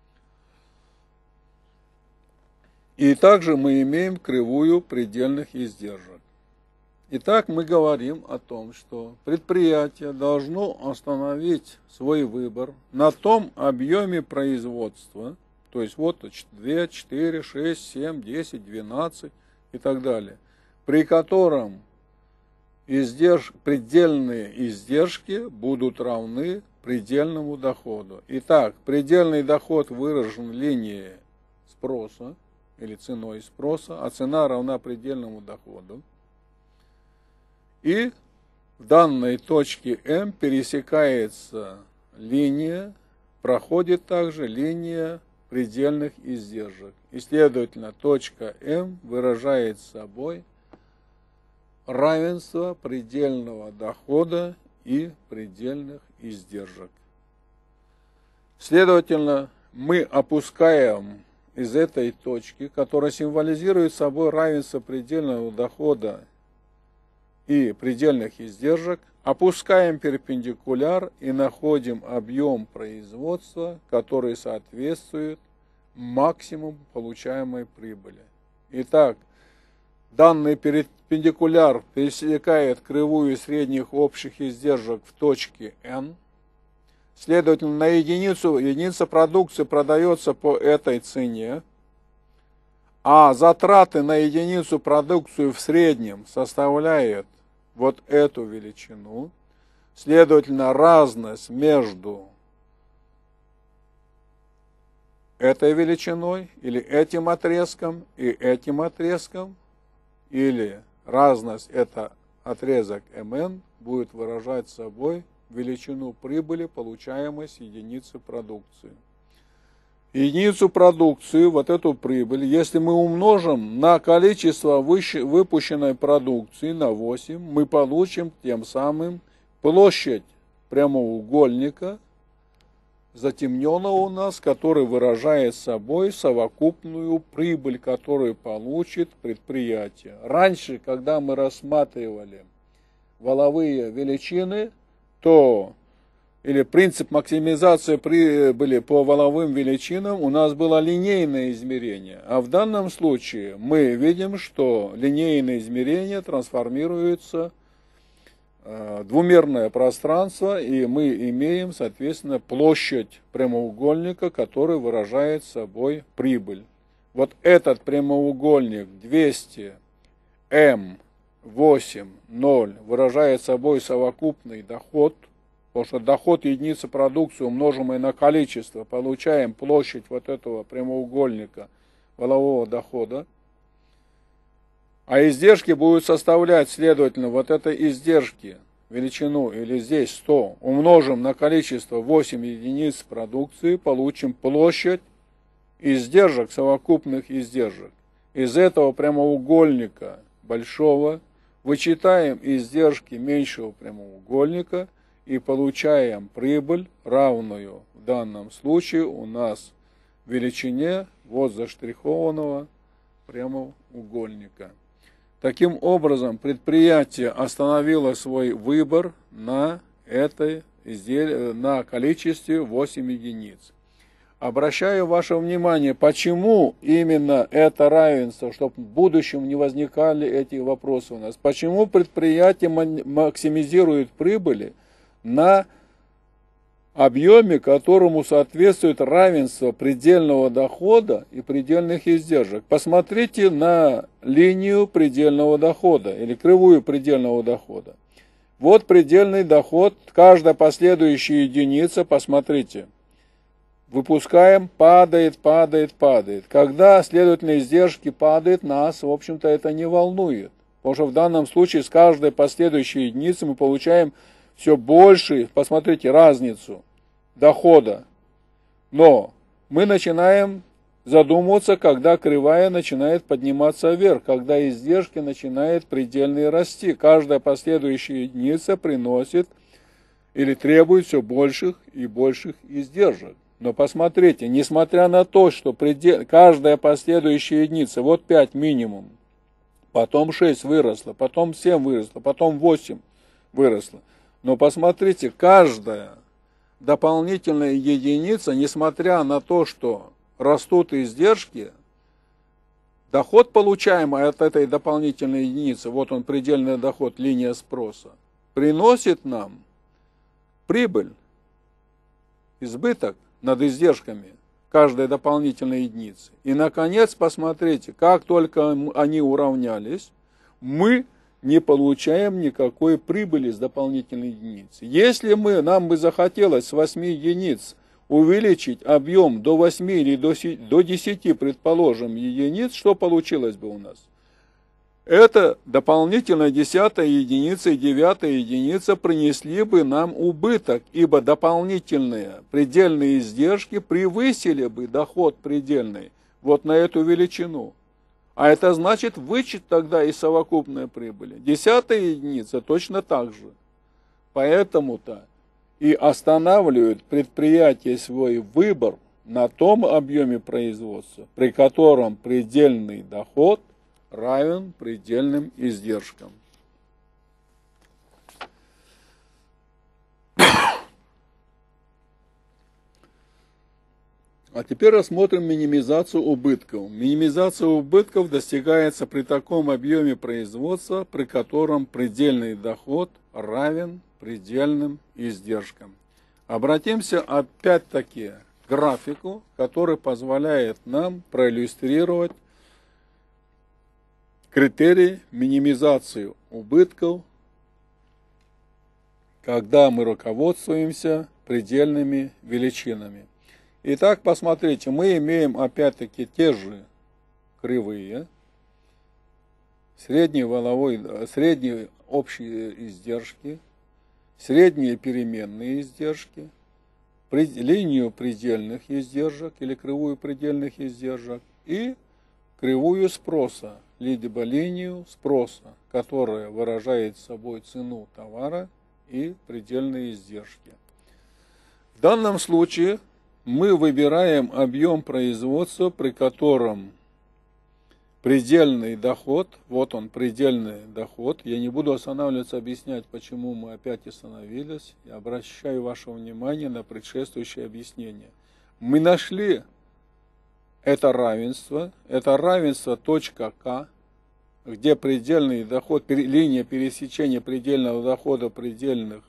И также мы имеем кривую предельных издержек. Итак, мы говорим о том, что предприятие должно остановить свой выбор на том объеме производства, то есть вот два, четыре, шесть, семь, десять, двенадцать и так далее, при котором издерж... предельные издержки будут равны предельному доходу. Итак, предельный доход выражен линией спроса или ценой спроса, а цена равна предельному доходу. И в данной точке М пересекается линия, проходит также линия предельных издержек. И, следовательно, точка М выражает собой равенство предельного дохода и предельных издержек. Следовательно, мы опускаем из этой точки, которая символизирует собой равенство предельного дохода и предельных издержек, опускаем перпендикуляр и находим объем производства, который соответствует максимуму получаемой прибыли. Итак, данный перпендикуляр пересекает кривую средних общих издержек в точке N. Следовательно, на единицу, единица продукции продается по этой цене, а затраты на единицу продукцию в среднем составляют вот эту величину. Следовательно, разность между этой величиной или этим отрезком и этим отрезком, или разность это отрезок эм эн, будет выражать собой величину прибыли, получаемой с единицы продукции. Единицу продукции, вот эту прибыль, если мы умножим на количество выпущенной продукции на восемь, мы получим тем самым площадь прямоугольника, затемненного у нас, который выражает собой совокупную прибыль, которую получит предприятие. Раньше, когда мы рассматривали валовые величины, то или принцип максимизации прибыли по валовым величинам, у нас было линейное измерение. А в данном случае мы видим, что линейное измерение трансформируется в двумерное пространство, и мы имеем, соответственно, площадь прямоугольника, который выражает собой прибыль. Вот этот прямоугольник двести эм восемь ноль выражает собой совокупный доход, потому что доход единицы продукции, умноженный на количество, получаем площадь вот этого прямоугольника валового дохода. А издержки будут составлять, следовательно, вот это издержки, величину, или здесь сто, умножим на количество восемь единиц продукции, получим площадь издержек, совокупных издержек. Из этого прямоугольника большого вычитаем издержки меньшего прямоугольника и получаем прибыль, равную в данном случае у нас величине вот заштрихованного прямоугольника. Таким образом, предприятие остановило свой выбор на, этой изделии, на количестве восемь единиц. Обращаю ваше внимание, почему именно это равенство, чтобы в будущем не возникали эти вопросы у нас. Почему предприятие максимизирует прибыли на объеме, которому соответствует равенство предельного дохода и предельных издержек. Посмотрите на линию предельного дохода или кривую предельного дохода. Вот предельный доход, каждая последующая единица, посмотрите, выпускаем, падает, падает, падает. Когда, следовательно, издержки падают, нас, в общем-то, это не волнует. Потому что в данном случае с каждой последующей единицы мы получаем все больше, посмотрите, разницу дохода. Но мы начинаем задумываться, когда кривая начинает подниматься вверх, когда издержки начинают предельно расти. Каждая последующая единица приносит или требует все больших и больших издержек. Но посмотрите, несмотря на то, что предел... каждая последующая единица, вот пять минимум, потом шесть выросло, потом семь выросло, потом восемь выросло. Но посмотрите, каждая дополнительная единица, несмотря на то, что растут издержки, доход, получаемый от этой дополнительной единицы, вот он предельный доход, линия спроса, приносит нам прибыль, избыток над издержками каждой дополнительной единицы. И, наконец, посмотрите, как только они уравнялись, мы не получаем никакой прибыли с дополнительной единицы. Если мы, нам бы захотелось с восьми единиц увеличить объем до восьми или до десяти, предположим, единиц, что получилось бы у нас? Это дополнительно десятая единица и девятая единица принесли бы нам убыток, ибо дополнительные предельные издержки превысили бы доход предельный вот на эту величину. А это значит вычет тогда из совокупной прибыли. Десятая единица точно так же. Поэтому-то и останавливают предприятие свой выбор на том объеме производства, при котором предельный доход равен предельным издержкам. А теперь рассмотрим минимизацию убытков. Минимизация убытков достигается при таком объеме производства, при котором предельный доход равен предельным издержкам. Обратимся опять-таки к графику, который позволяет нам проиллюстрировать критерий минимизации убытков, когда мы руководствуемся предельными величинами. Итак, посмотрите, мы имеем опять-таки те же кривые, средние валовой, средние общие издержки, средние переменные издержки, линию предельных издержек или кривую предельных издержек и кривую спроса, либо линию спроса, которая выражает собой цену товара и предельные издержки. В данном случае мы выбираем объем производства, при котором предельный доход, вот он, предельный доход, я не буду останавливаться, объяснять, почему мы опять остановились, я обращаю ваше внимание на предшествующее объяснение. Мы нашли это равенство, это равенство точка К, где предельный доход, линия пересечения предельного дохода, предельного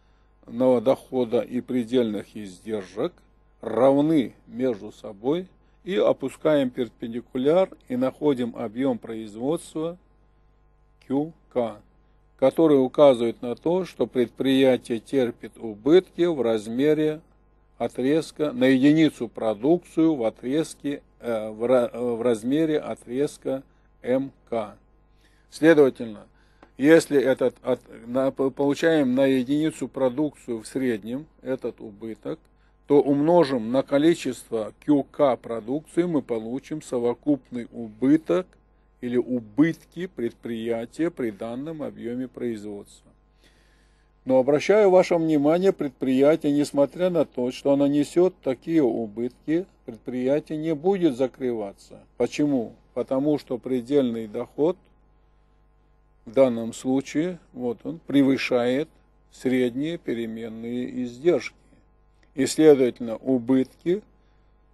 дохода и предельных издержек равны между собой, и опускаем перпендикуляр и находим объем производства кью ка, который указывает на то, что предприятие терпит убытки в размере отрезка на единицу продукцию в отрезке э, в, в размере отрезка эм ка. Следовательно, если этот от, на, получаем на единицу продукцию в среднем этот убыток, то умножим на количество кью ка продукции, мы получим совокупный убыток или убытки предприятия при данном объеме производства. Но обращаю ваше внимание, предприятие, несмотря на то, что оно несет такие убытки, предприятие не будет закрываться. Почему? Потому что предельный доход в данном случае, вот он, превышает средние переменные издержки. И, следовательно, убытки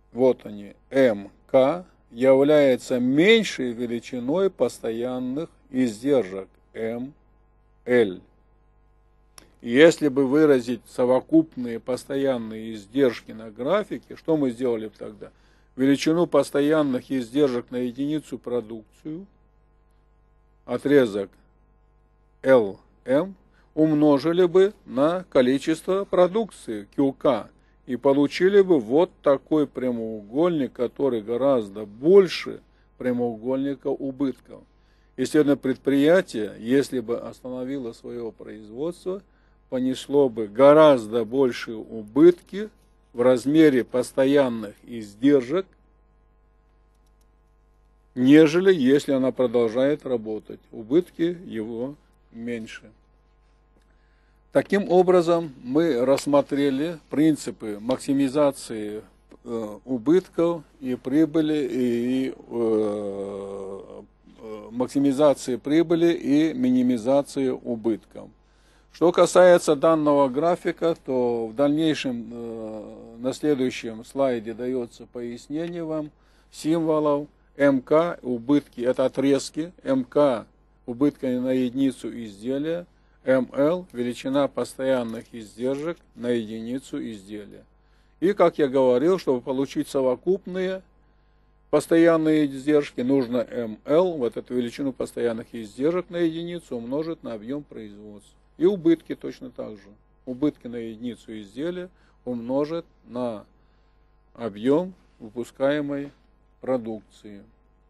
вот они, эм ка, является меньшей величиной постоянных издержек эм эль. Если бы выразить совокупные постоянные издержки на графике, что мы сделали бы тогда? Величину постоянных издержек на единицу продукцию, отрезок эл эм, умножили бы на количество продукции кью ка и получили бы вот такой прямоугольник, который гораздо больше прямоугольника убытков. И, следовательно, предприятие, если бы остановило свое производство, понесло бы гораздо большие убытки в размере постоянных издержек, нежели если она продолжает работать. Убытки его меньше. Таким образом, мы рассмотрели принципы максимизации э, убытков и прибыли, и э, максимизации прибыли и минимизации убытков. Что касается данного графика, то в дальнейшем, э, на следующем слайде дается пояснение вам символов. эм ка убытки, это отрезки, эм ка убытки на единицу изделия, эм эл величина постоянных издержек на единицу изделия. И, как я говорил, чтобы получить совокупные постоянные издержки, нужно эм эл, вот эту величину постоянных издержек на единицу, умножить на объем производства. И убытки точно так же. Убытки на единицу изделия умножить на объем выпускаемой продукции.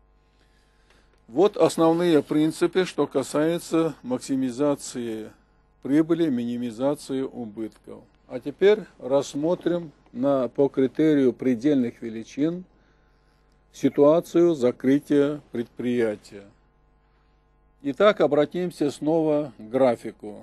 Вот основные принципы, что касается максимизации прибыли, минимизации убытков. А теперь рассмотрим на, по критерию предельных величин ситуацию закрытия предприятия. Итак, обратимся снова к графику.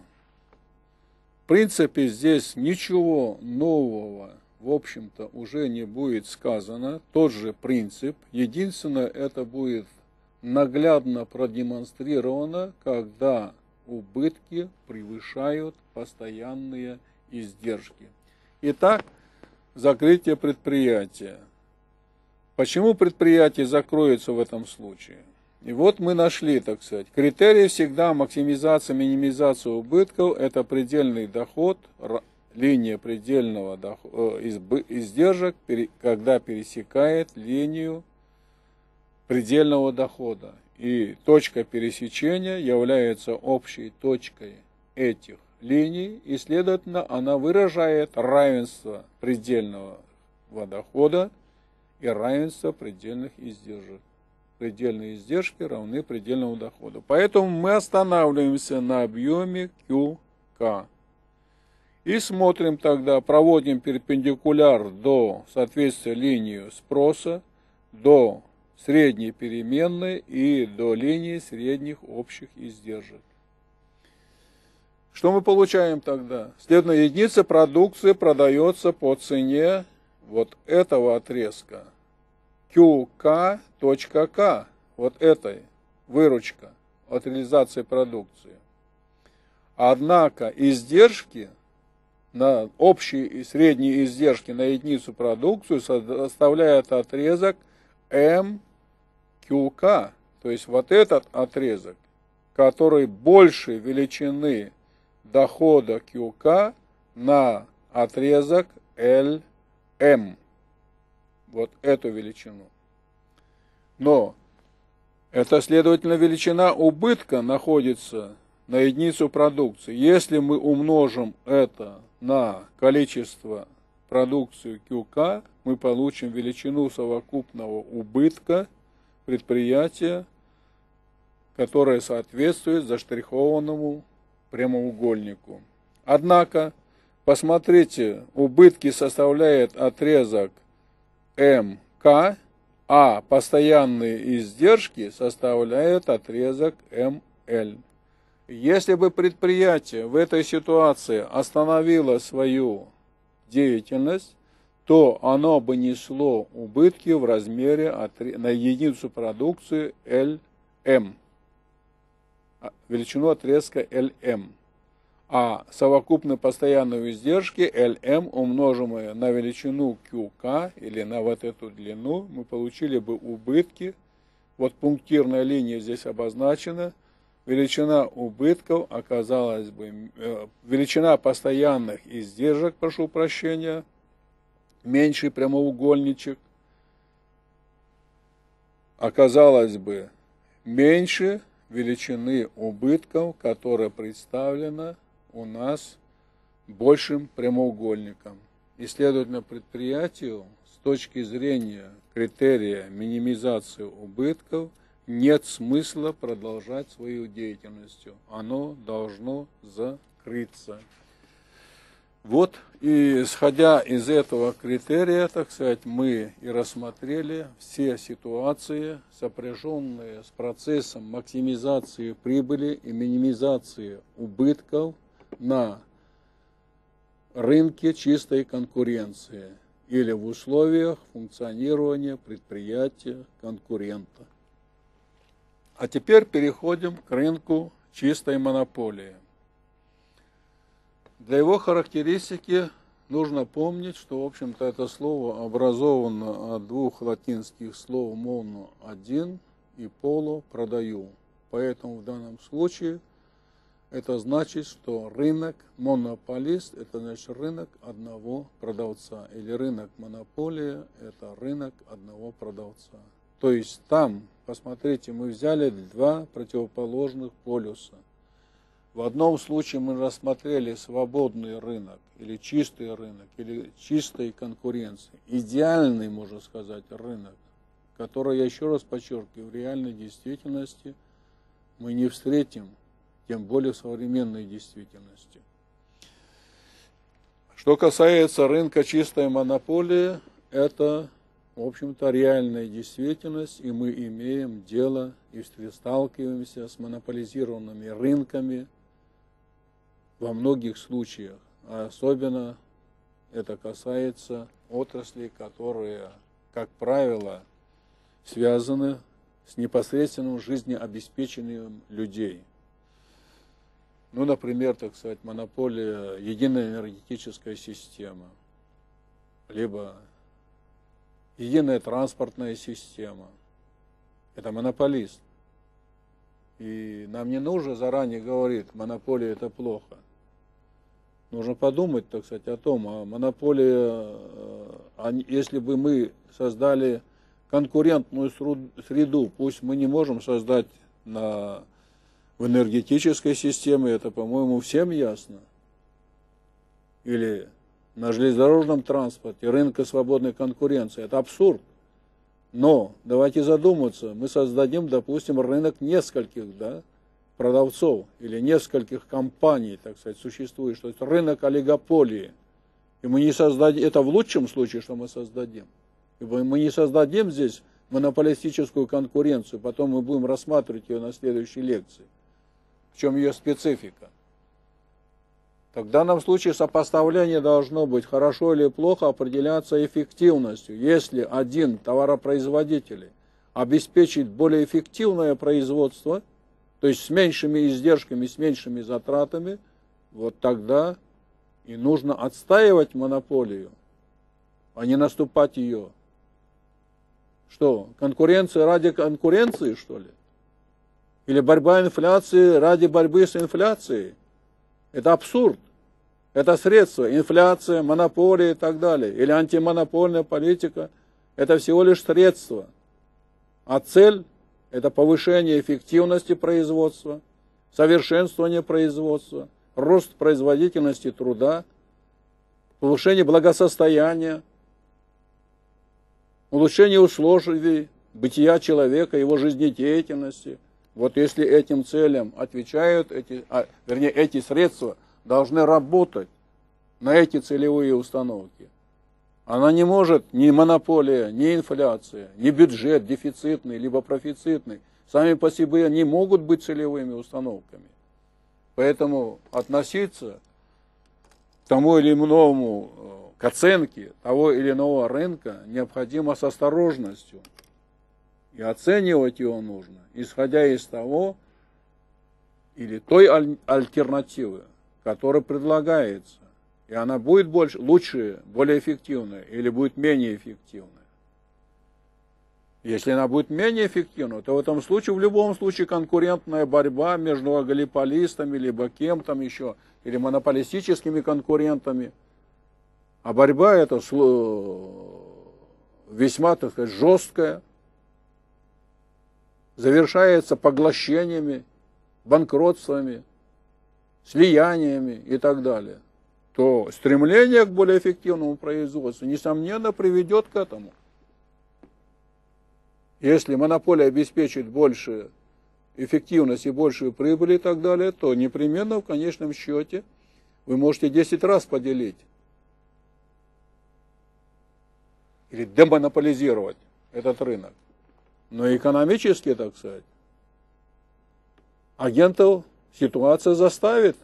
В принципе, здесь ничего нового, в общем-то, уже не будет сказано. Тот же принцип. Единственное, это будет наглядно продемонстрировано, когда убытки превышают постоянные издержки. Итак, закрытие предприятия. Почему предприятие закроется в этом случае? И вот мы нашли, так сказать, критерий всегда максимизация, минимизация убытков, это предельный доход, линия предельного дохода, издержек, когда пересекает линию предельного дохода. И точка пересечения является общей точкой этих линий, и, следовательно, она выражает равенство предельного дохода и равенство предельных издержек. Предельные издержки равны предельному доходу. Поэтому мы останавливаемся на объеме кью ка. И смотрим тогда, проводим перпендикуляр до соответствия линии спроса, до средней переменной и до линии средних общих издержек. Что мы получаем тогда? Следовательно, единица продукции продается по цене вот этого отрезка. кью ка точка ка, вот этой выручка от реализации продукции. Однако издержки, на общие и средние издержки на единицу продукцию составляет отрезок эм кью ка, то есть вот этот отрезок, который больше величины дохода кью ка на отрезок эл эм. Вот эту величину. Но это, следовательно, величина убытка находится на единицу продукции. Если мы умножим это на количество продукции кью ка, мы получим величину совокупного убытка предприятия, которая соответствует заштрихованному прямоугольнику. Однако, посмотрите, убытки составляет отрезок эм ка, а постоянные издержки составляют отрезок эм эль. Если бы предприятие в этой ситуации остановило свою деятельность, то оно бы несло убытки в размере на единицу продукции эл эм, величину отрезка эл эм. А совокупные постоянные издержки эл эм, умноженные на величину кью ка или на вот эту длину, мы получили бы убытки. Вот пунктирная линия здесь обозначена. Величина убытков оказалась бы, э, величина постоянных издержек, прошу прощения, меньший прямоугольничек, оказалось бы меньше величины убытков, которая представлена у нас большим прямоугольником. И, следовательно, предприятию с точки зрения критерия минимизации убытков нет смысла продолжать свою деятельность. Оно должно закрыться. Вот, и исходя из этого критерия, так сказать, мы и рассмотрели все ситуации, сопряженные с процессом максимизации прибыли и минимизации убытков на рынке чистой конкуренции или в условиях функционирования предприятия конкурента. А теперь переходим к рынку чистой монополии. Для его характеристики нужно помнить, что, в общем-то, это слово образовано от двух латинских слов «моно» – «один» и «поло» – «продаю». Поэтому в данном случае это значит, что рынок монополист – это значит рынок одного продавца. Или рынок монополия – это рынок одного продавца. То есть там, посмотрите, мы взяли два противоположных полюса. В одном случае мы рассмотрели свободный рынок, или чистый рынок, или чистой конкуренции. Идеальный, можно сказать, рынок, который, я еще раз подчеркиваю, в реальной действительности мы не встретим, тем более в современной действительности. Что касается рынка чистой монополии, это, в общем-то, реальная действительность, и мы имеем дело и сталкиваемся с монополизированными рынками во многих случаях. А особенно это касается отраслей, которые, как правило, связаны с непосредственным жизнеобеспечением людей. Ну, например, так сказать, монополия единая энергетическая система, либо единая транспортная система. Это монополист. И нам не нужно заранее говорить, монополия это плохо. Нужно подумать, так сказать, о том, а монополия, если бы мы создали конкурентную среду, пусть мы не можем создать на, в энергетической системе, это, по-моему, всем ясно, или на железнодорожном транспорте, рынка свободной конкуренции, это абсурд. Но давайте задуматься, мы создадим, допустим, рынок нескольких, да, продавцов или нескольких компаний, так сказать, существует, что это рынок олигополии. И мы не создадим, это в лучшем случае, что мы создадим. Ибо мы не создадим здесь монополистическую конкуренцию, потом мы будем рассматривать ее на следующей лекции. В чем ее специфика? Так в данном случае сопоставление должно быть хорошо или плохо определяться эффективностью. Если один товаропроизводитель обеспечит более эффективное производство, то есть с меньшими издержками, с меньшими затратами, вот тогда и нужно отстаивать монополию, а не наступать ее. Что, конкуренция ради конкуренции, что ли? Или борьба инфляции ради борьбы с инфляцией? Это абсурд. Это средства, инфляция, монополия и так далее. Или антимонопольная политика. Это всего лишь средства. А цель – это повышение эффективности производства, совершенствование производства, рост производительности труда, повышение благосостояния, улучшение условий бытия человека, его жизнедеятельности. Вот если этим целям отвечают, эти, а, вернее, эти средства должны работать на эти целевые установки. Она не может, ни монополия, ни инфляция, ни бюджет дефицитный, либо профицитный, сами по себе не могут быть целевыми установками. Поэтому относиться к тому или иному, к оценке того или иного рынка необходимо с осторожностью. И оценивать его нужно, исходя из того или той аль- альтернативы, которая предлагается. И она будет больше, лучше, более эффективная или будет менее эффективная. Если она будет менее эффективна, то в этом случае, в любом случае, конкурентная борьба между олигополистами, либо кем там еще, или монополистическими конкурентами. А борьба эта весьма, так сказать, жесткая, завершается поглощениями, банкротствами, слияниями и так далее, то стремление к более эффективному производству, несомненно, приведет к этому. Если монополия обеспечит больше эффективность и большую прибыль и так далее, то непременно в конечном счете вы можете десять раз поделить или демонополизировать этот рынок. Но экономически, так сказать, агентов ситуация заставит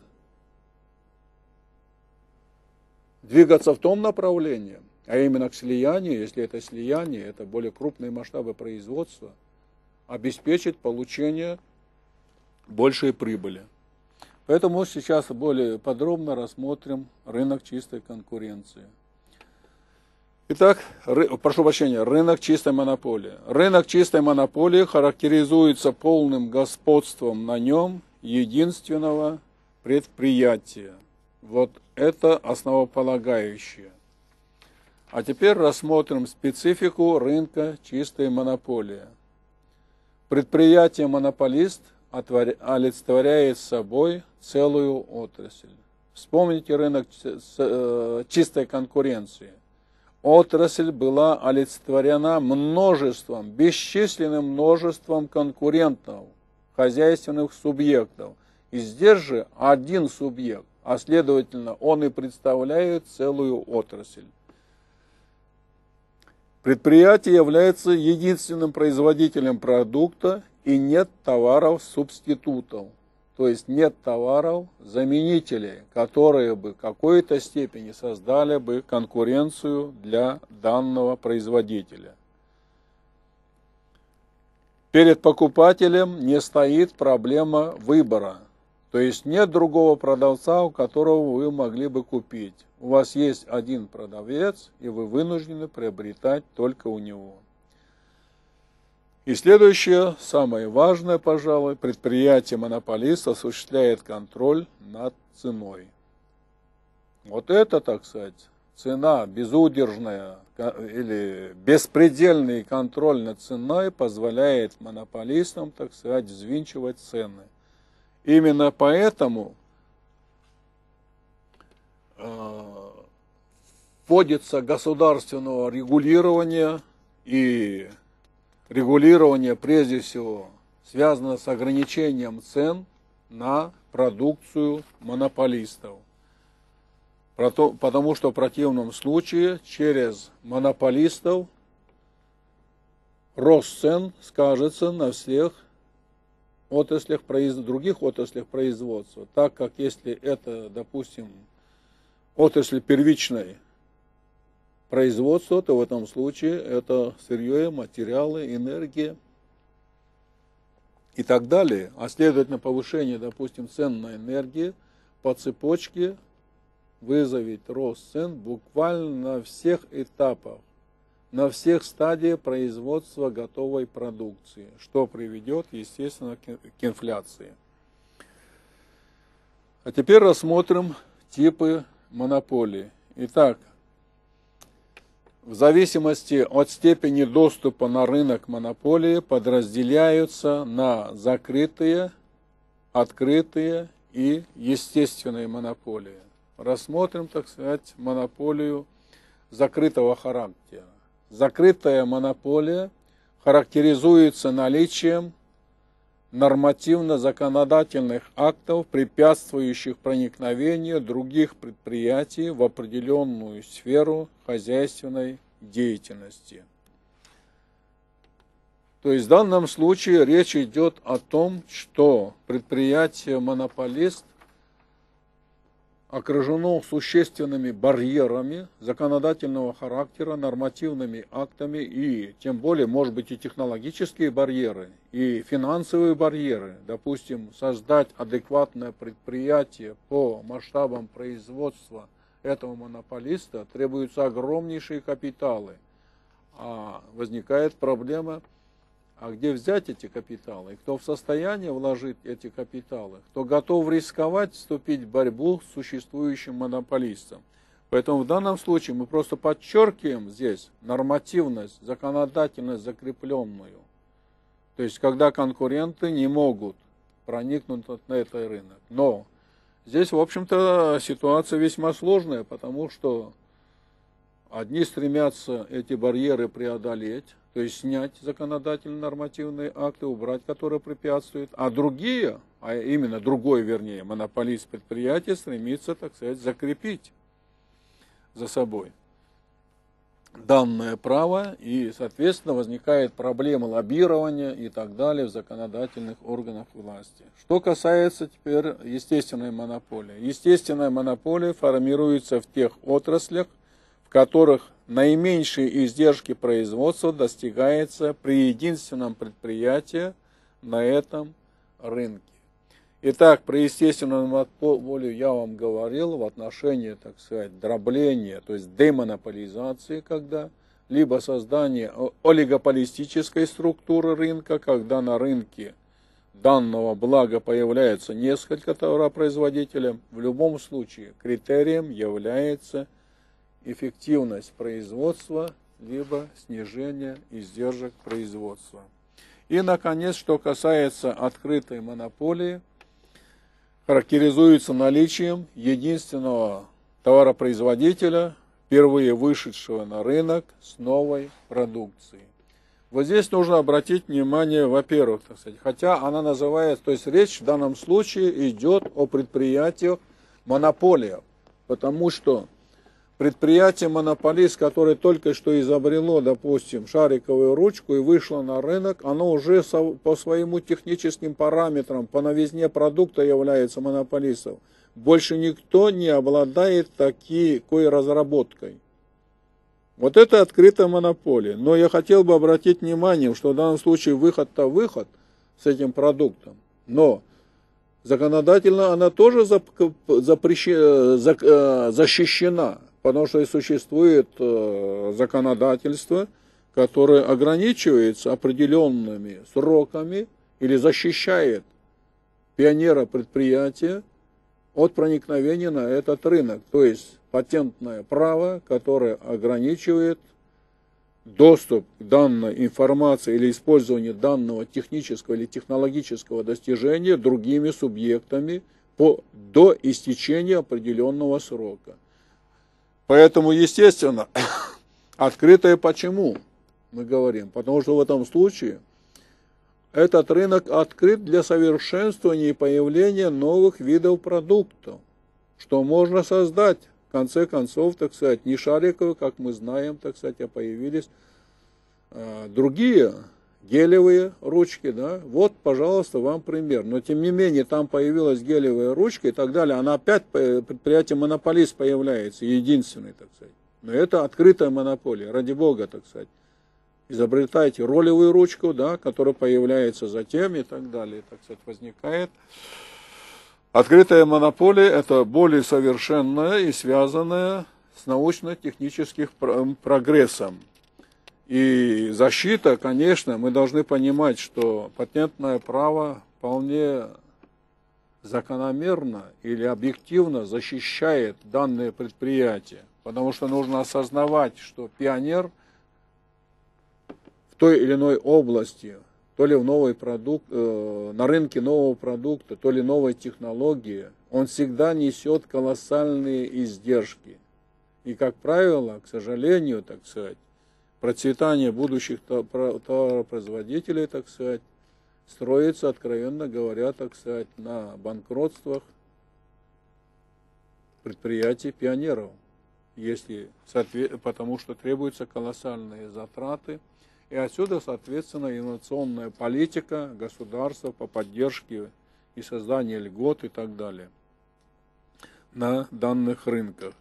двигаться в том направлении, а именно к слиянию, если это слияние, это более крупные масштабы производства, обеспечит получение большей прибыли. Поэтому сейчас более подробно рассмотрим рынок чистой конкуренции. Итак, ры, прошу прощения, рынок чистой монополии. Рынок чистой монополии характеризуется полным господством на нем единственного предприятия. Вот это основополагающее. А теперь рассмотрим специфику рынка чистой монополии. Предприятие-монополист олицетворяет собой целую отрасль. Вспомните рынок чистой конкуренции. Отрасль была олицетворена множеством, бесчисленным множеством конкурентов, хозяйственных субъектов. И здесь же один субъект, а следовательно, он и представляет целую отрасль. Предприятие является единственным производителем продукта, и нет товаров-субститутов, то есть нет товаров-заменителей, которые бы в какой-то степени создали бы конкуренцию для данного производителя. Перед покупателем не стоит проблема выбора, то есть нет другого продавца, у которого вы могли бы купить. У вас есть один продавец, и вы вынуждены приобретать только у него. И следующее, самое важное, пожалуй, предприятие-монополист осуществляет контроль над ценой. Вот это, так сказать, цена безудержная или беспредельный контроль над ценой позволяет монополистам, так сказать, взвинчивать цены. Именно поэтому э, вводится государственного регулирования, и регулирование прежде всего связано с ограничением цен на продукцию монополистов. Потому что в противном случае через монополистов рост цен скажется на всех отраслях, других отраслях производства, так как если это, допустим, отрасль первичной производства, то в этом случае это сырье, материалы, энергия и так далее. А следовательно, повышение, допустим, цен на энергию по цепочке вызовет рост цен буквально на всех этапах, на всех стадиях производства готовой продукции, что приведет, естественно, к инфляции. А теперь рассмотрим типы монополий. Итак, в зависимости от степени доступа на рынок монополии подразделяются на закрытые, открытые и естественные монополии. Рассмотрим, так сказать, монополию закрытого характера. Закрытая монополия характеризуется наличием нормативно-законодательных актов, препятствующих проникновению других предприятий в определенную сферу хозяйственной деятельности. То есть в данном случае речь идет о том, что предприятие-монополист окружено существенными барьерами законодательного характера, нормативными актами и, тем более, может быть, и технологические барьеры, и финансовые барьеры. Допустим, создать адекватное предприятие по масштабам производства этого монополиста требуются огромнейшие капиталы. А возникает проблема, а где взять эти капиталы? И кто в состоянии вложить эти капиталы? Кто готов рисковать, вступить в борьбу с существующим монополистом? Поэтому в данном случае мы просто подчеркиваем здесь нормативность, законодательность закрепленную. То есть, когда конкуренты не могут проникнуть на этот рынок. Но здесь, в общем-то, ситуация весьма сложная, потому что одни стремятся эти барьеры преодолеть, то есть снять законодательные нормативные акты, убрать, которые препятствуют, а другие, а именно другой, вернее, монополист предприятия стремится, так сказать, закрепить за собой данное право, и, соответственно, возникает проблема лоббирования и так далее в законодательных органах власти. Что касается теперь естественной монополии. Естественная монополия формируется в тех отраслях, в которых наименьшие издержки производства достигаются при единственном предприятии на этом рынке. Итак, при естественной монополии я вам говорил в отношении, так сказать, дробления, то есть демонополизации, когда либо создание олигополистической структуры рынка, когда на рынке данного блага появляется несколько товаропроизводителей, в любом случае критерием является эффективность производства, либо снижение издержек производства. И, наконец, что касается открытой монополии, характеризуется наличием единственного товаропроизводителя, впервые вышедшего на рынок с новой продукцией. Вот здесь нужно обратить внимание, во-первых, так сказать, хотя она называется, то есть речь в данном случае идет о предприятии монополия, потому что предприятие-монополист, которое только что изобрело, допустим, шариковую ручку и вышло на рынок, оно уже по своим техническим параметрам, по новизне продукта является монополистом. Больше никто не обладает такой разработкой. Вот это открытая монополия. Но я хотел бы обратить внимание, что в данном случае выход-то выход с этим продуктом. Но законодательно она тоже защищена. Потому что и существует э, законодательство, которое ограничивается определенными сроками или защищает пионера предприятия от проникновения на этот рынок. То есть патентное право, которое ограничивает доступ к данной информации или использование данного технического или технологического достижения другими субъектами по, до истечения определенного срока. Поэтому, естественно, открытое почему мы говорим? Потому что в этом случае этот рынок открыт для совершенствования и появления новых видов продуктов, что можно создать. В конце концов, так сказать, не шариковые, как мы знаем, так сказать, а появились а, другие гелевые ручки, да, вот, пожалуйста, вам пример. Но, тем не менее, там появилась гелевая ручка и так далее, она опять, предприятие монополист появляется, единственный, так сказать. Но это открытая монополия, ради бога, так сказать. Изобретайте ролевую ручку, да, которая появляется затем и так далее, так сказать, возникает. Открытая монополия – это более совершенная и связанная с научно-техническим прогрессом. И защита, конечно, мы должны понимать, что патентное право вполне закономерно или объективно защищает данное предприятие, потому что нужно осознавать, что пионер в той или иной области, то ли в новый продукт, э, на рынке нового продукта, то ли новой технологии, он всегда несет колоссальные издержки. И, как правило, к сожалению, так сказать, процветание будущих товаропроизводителей, так сказать, строится, откровенно говоря, так сказать, на банкротствах предприятий пионеров, если, потому что требуются колоссальные затраты. И отсюда, соответственно, инновационная политика государства по поддержке и созданию льгот и так далее. на данных рынках.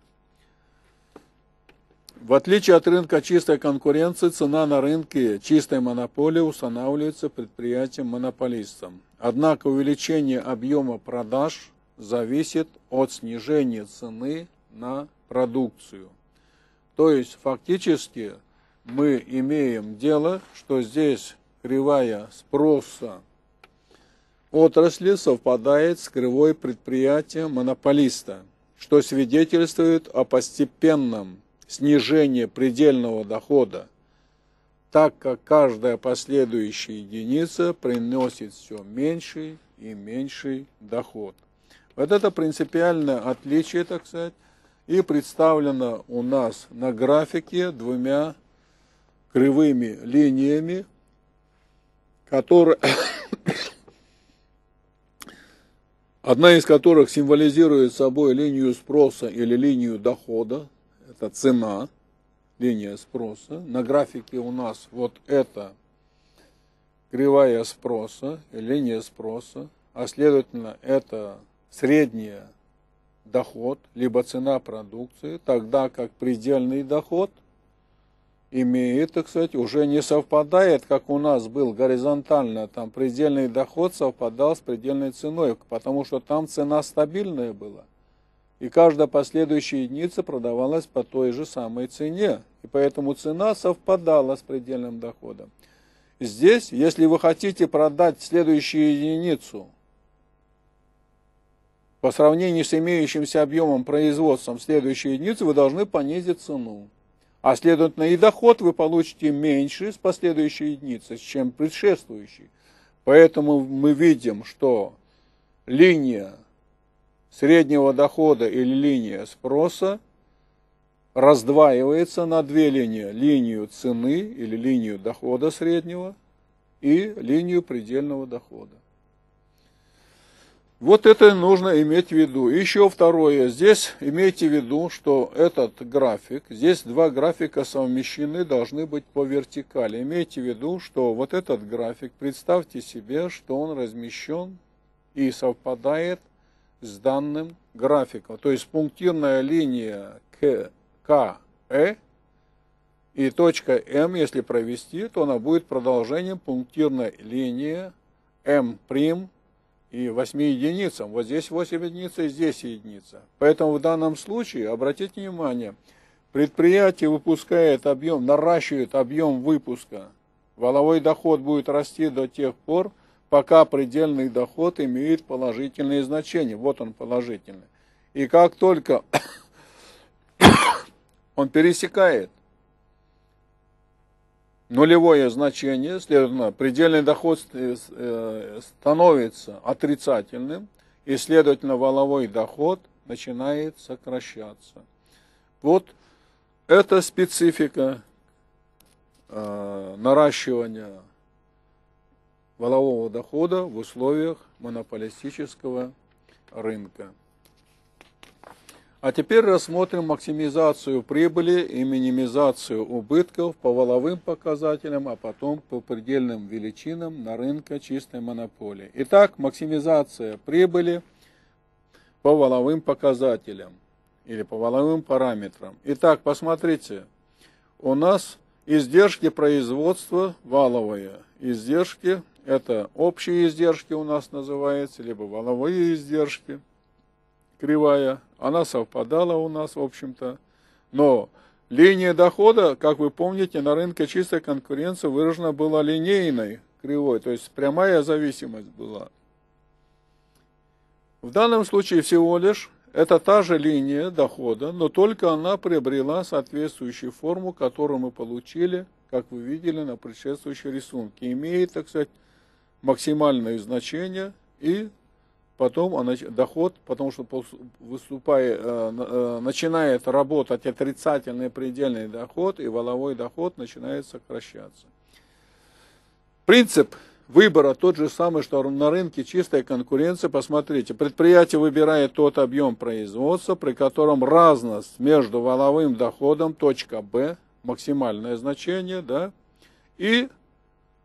В отличие от рынка чистой конкуренции, цена на рынке чистой монополии устанавливается предприятием-монополистом. Однако увеличение объема продаж зависит от снижения цены на продукцию. То есть фактически мы имеем дело, что здесь кривая спроса отрасли совпадает с кривой предприятия-монополиста, что свидетельствует о постепенном снижение предельного дохода, так как каждая последующая единица приносит все меньший и меньший доход. Вот это принципиальное отличие, так сказать, и представлено у нас на графике двумя кривыми линиями, которые, одна из которых символизирует собой линию спроса или линию дохода. Это цена, линия спроса. На графике у нас вот это кривая спроса, линия спроса, а следовательно это средний доход, либо цена продукции, тогда как предельный доход имеет, так сказать, уже не совпадает, как у нас был горизонтально, там предельный доход совпадал с предельной ценой, потому что там цена стабильная была. И каждая последующая единица продавалась по той же самой цене. И поэтому цена совпадала с предельным доходом. Здесь, если вы хотите продать следующую единицу по сравнению с имеющимся объемом производства следующей единицы, вы должны понизить цену. А следовательно и доход вы получите меньше с последующей единицы, чем предшествующий. Поэтому мы видим, что линия среднего дохода или линия спроса раздваивается на две линии. Линию цены или линию дохода среднего и линию предельного дохода. Вот это нужно иметь в виду. Еще второе. Здесь имейте в виду, что этот график, здесь два графика совмещены, должны быть по вертикали. Имейте в виду, что вот этот график, представьте себе, что он размещен и совпадает с данным графиком. То есть пунктирная линия ка э и точка М, если провести, то она будет продолжением пунктирной линии М' и восьми единицам. Вот здесь восемь единиц, и здесь единица. Поэтому в данном случае, обратите внимание, предприятие выпускает объем, наращивает объем выпуска. Валовой доход будет расти до тех пор, пока предельный доход имеет положительные значения. Вот он положительный. И как только он пересекает нулевое значение, следовательно, предельный доход становится отрицательным, и, следовательно, валовой доход начинает сокращаться. Вот это специфика э, наращивания валового дохода в условиях монополистического рынка. А теперь рассмотрим максимизацию прибыли и минимизацию убытков по валовым показателям, а потом по предельным величинам на рынке чистой монополии. Итак, максимизация прибыли по валовым показателям или по валовым параметрам. Итак, посмотрите, у нас издержки производства валовые. Издержки – это общие издержки у нас называются, либо валовые издержки. Кривая, она совпадала у нас, в общем-то, но линия дохода, как вы помните, на рынке чистой конкуренции выражена была линейной кривой, то есть прямая зависимость была. В данном случае всего лишь это та же линия дохода, но только она приобрела соответствующую форму, которую мы получили, как вы видели на предшествующем рисунке. Имеет, так сказать, максимальное значение и потом она, доход, потому что выступая, э, начинает работать отрицательный предельный доход, и валовой доход начинает сокращаться. Принцип выбора тот же самый, что на рынке чистой конкуренции. Посмотрите, предприятие выбирает тот объем производства, при котором разность между валовым доходом, точка Б, максимальное значение, да, и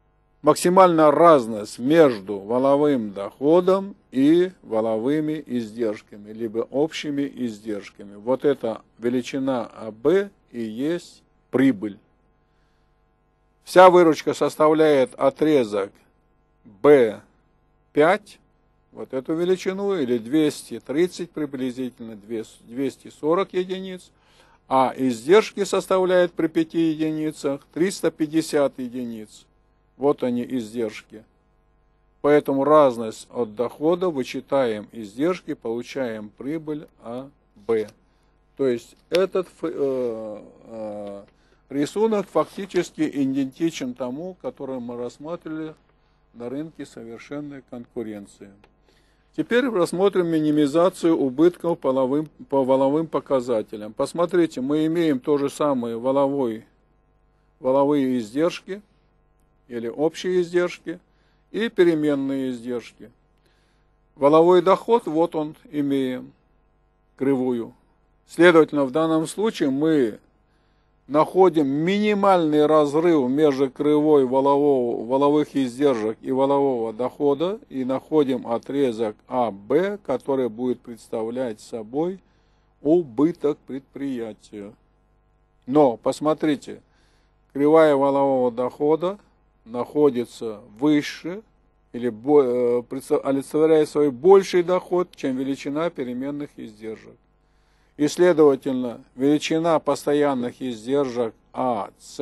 максимальная разность между валовым доходом и валовыми издержками, либо общими издержками. Вот эта величина АБ и есть прибыль. Вся выручка составляет отрезок Б пять, вот эту величину, или двести тридцать, приблизительно двести сорок единиц, а издержки составляют при пяти единицах триста пятьдесят единиц. Вот они издержки. Поэтому разность от дохода, вычитаем издержки, получаем прибыль АБ. То есть этот э, э, рисунок фактически идентичен тому, который мы рассматривали на рынке совершенной конкуренции. Теперь рассмотрим минимизацию убытков по валовым, по валовым показателям. Посмотрите, мы имеем то же самое валовой, валовые издержки или общие издержки и переменные издержки. Валовой доход, вот он имеем, кривую. Следовательно, в данном случае мы находим минимальный разрыв между кривой валового, валовых издержек и валового дохода и находим отрезок АБ, который будет представлять собой убыток предприятия. Но, посмотрите, кривая валового дохода находится выше или олицетворяет свой больший доход, чем величина переменных издержек. И, следовательно, величина постоянных издержек АС,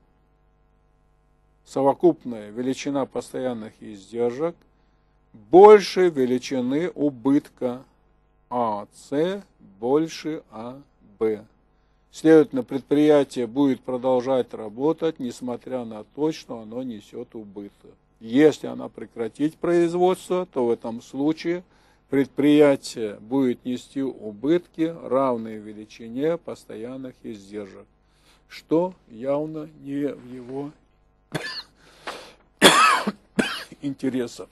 совокупная величина постоянных издержек, больше величины убытка АС больше АБ. Следовательно, предприятие будет продолжать работать, несмотря на то, что оно несет убыток. Если оно прекратит производство, то в этом случае предприятие будет нести убытки, равные величине постоянных издержек, что явно не в его интересах.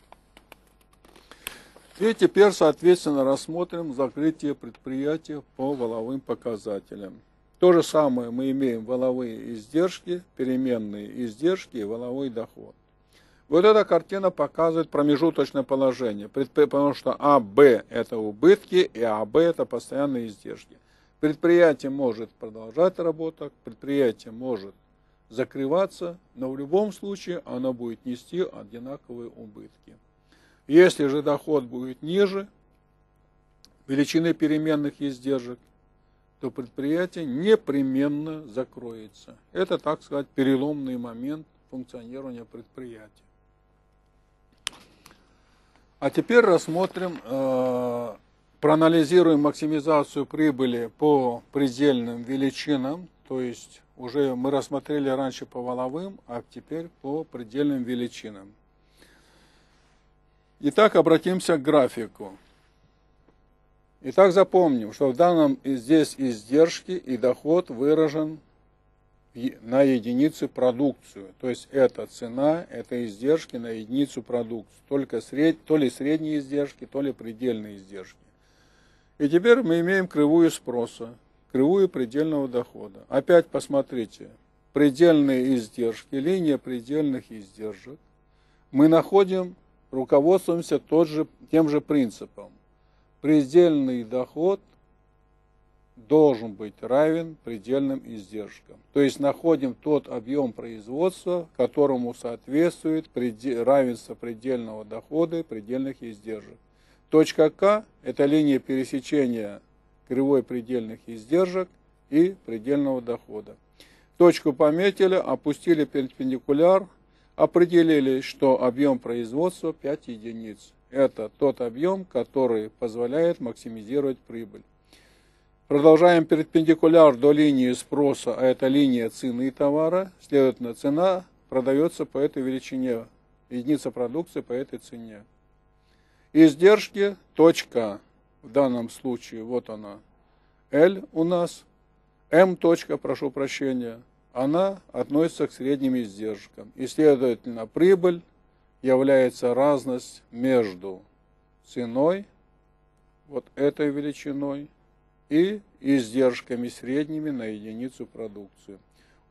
И теперь, соответственно, рассмотрим закрытие предприятия по валовым показателям. То же самое мы имеем валовые издержки, переменные издержки и валовой доход. Вот эта картина показывает промежуточное положение, потому что АБ это убытки и АБ это постоянные издержки. Предприятие может продолжать работать, предприятие может закрываться, но в любом случае оно будет нести одинаковые убытки. Если же доход будет ниже величины переменных издержек, то предприятие непременно закроется. Это, так сказать, переломный момент функционирования предприятия. А теперь рассмотрим, э, проанализируем максимизацию прибыли по предельным величинам, то есть уже мы рассмотрели раньше по валовым, а теперь по предельным величинам. Итак, обратимся к графику. Итак, запомним, что в данном здесь издержки и доход выражен на единицу продукцию. То есть это цена, это издержки на единицу продукции. Только сред... то ли средние издержки, то ли предельные издержки. И теперь мы имеем кривую спроса, кривую предельного дохода. Опять посмотрите, предельные издержки, линия предельных издержек. Мы находим, руководствуемся тот же, тем же принципом. Предельный доход должен быть равен предельным издержкам. То есть находим тот объем производства, которому соответствует равенство предельного дохода и предельных издержек. Точка К – это линия пересечения кривой предельных издержек и предельного дохода. Точку пометили, опустили перпендикуляр, определили, что объем производства пять единиц. Это тот объем, который позволяет максимизировать прибыль. Продолжаем перпендикуляр до линии спроса, а это линия цены товара. Следовательно, цена продается по этой величине, единица продукции по этой цене. Издержки, точка, в данном случае, вот она, L у нас, M точка, прошу прощения, она относится к средним издержкам. И, следовательно, прибыль является разность между ценой, вот этой величиной, и издержками средними на единицу продукции.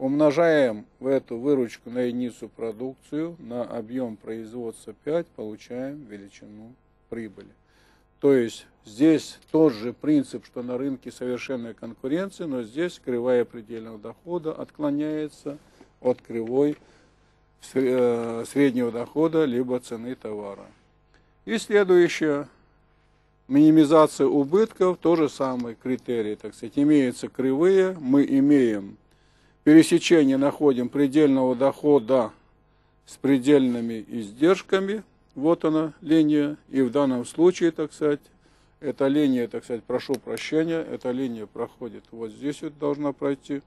Умножаем в эту выручку на единицу продукцию, на объем производства пять, получаем величину прибыли. То есть здесь тот же принцип, что на рынке совершенная конкуренция, но здесь кривая предельного дохода отклоняется от кривой среднего дохода либо цены товара. И следующее, минимизация убытков, то же самый критерий, так сказать, имеются кривые, мы имеем пересечение, находим предельного дохода с предельными издержками, вот она линия, и в данном случае, так сказать, эта линия, так сказать, прошу прощения, эта линия проходит вот здесь вот должна пройти.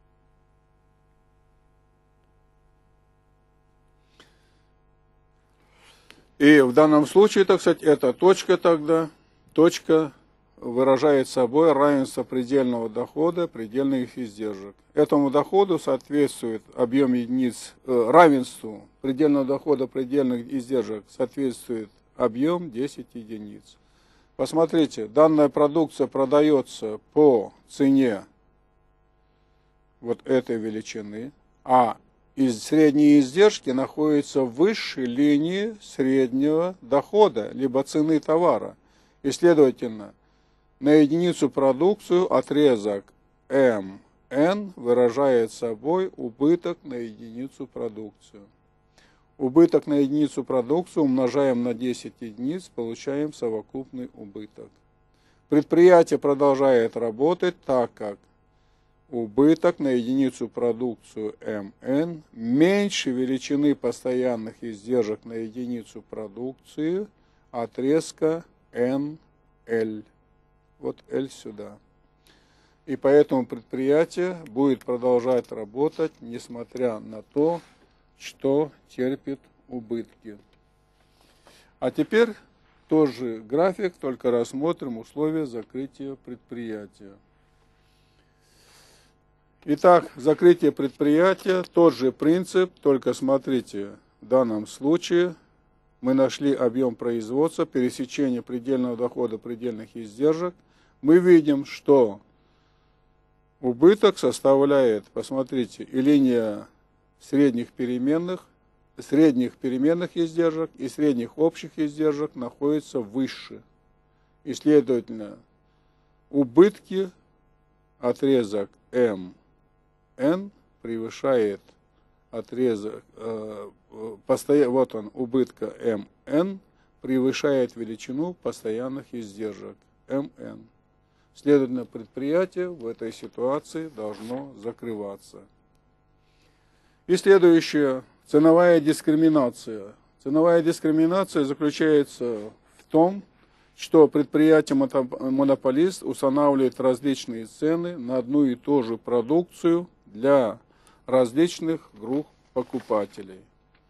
И в данном случае, так сказать, эта точка тогда, точка выражает собой равенство предельного дохода, предельных издержек. Этому доходу соответствует объем единиц, э, равенству предельного дохода, предельных издержек соответствует объем десять единиц. Посмотрите, данная продукция продается по цене вот этой величины, а из средние издержки находятся в высшей линии среднего дохода, либо цены товара. И, следовательно, на единицу продукцию отрезок эм эн выражает собой убыток на единицу продукцию. Убыток на единицу продукцию умножаем на десять единиц, получаем совокупный убыток. Предприятие продолжает работать, так как убыток на единицу продукцию эм эн меньше величины постоянных издержек на единицу продукции отрезка эн эль. Вот L сюда. И поэтому предприятие будет продолжать работать, несмотря на то, что терпит убытки. А теперь тоже график, только рассмотрим условия закрытия предприятия. Итак, закрытие предприятия, тот же принцип, только смотрите, в данном случае мы нашли объем производства, пересечение предельного дохода, предельных издержек. Мы видим, что убыток составляет, посмотрите, и линия средних переменных, средних переменных издержек и средних общих издержек находится выше. И, следовательно, убытки, отрезок эм эн превышает отрезок, э, постоя... вот он, убытка эм эн превышает величину постоянных издержек эм эн. Следовательно, предприятие в этой ситуации должно закрываться. И следующее, ценовая дискриминация. Ценовая дискриминация заключается в том, что предприятие-монополист устанавливает различные цены на одну и ту же продукцию для различных групп покупателей.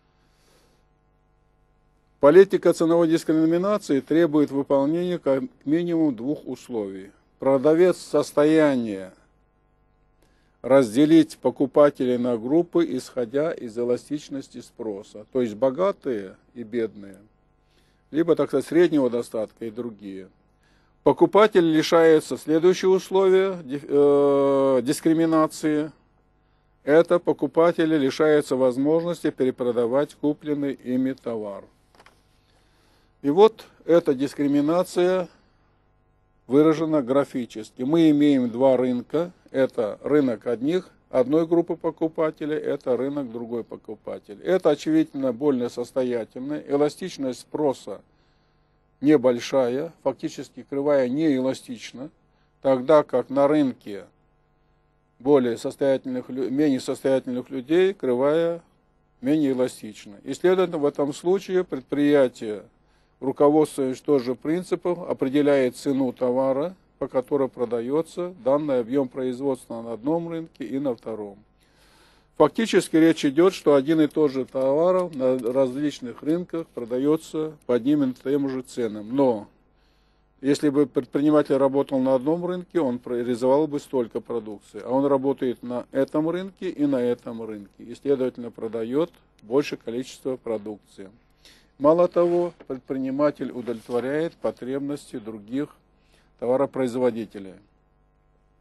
Политика ценовой дискриминации требует выполнения как минимум двух условий. Продавец в состоянии разделить покупателей на группы, исходя из эластичности спроса, то есть богатые и бедные, либо, так сказать, среднего достатка и другие. Покупатель лишается следующего условия э, дискриминации. Это покупатели лишаются возможности перепродавать купленный ими товар. И вот эта дискриминация выражена графически. Мы имеем два рынка. Это рынок одних, одной группы покупателей, это рынок другой покупателей. Это, очевидно, более состоятельная. Эластичность спроса небольшая, фактически кривая не эластична, тогда как на рынке более состоятельных, менее состоятельных людей кривая менее эластична. И, следовательно, в этом случае предприятие, руководствуясь тоже принципом, определяет цену товара, по которой продается данный объем производства на одном рынке и на втором. Фактически речь идет, что один и тот же товар на различных рынках продается по одним и тем же ценам. Но если бы предприниматель работал на одном рынке, он реализовал бы столько продукции. А он работает на этом рынке и на этом рынке. И, следовательно, продает большее количество продукции. Мало того, предприниматель удовлетворяет потребности других товаропроизводителей.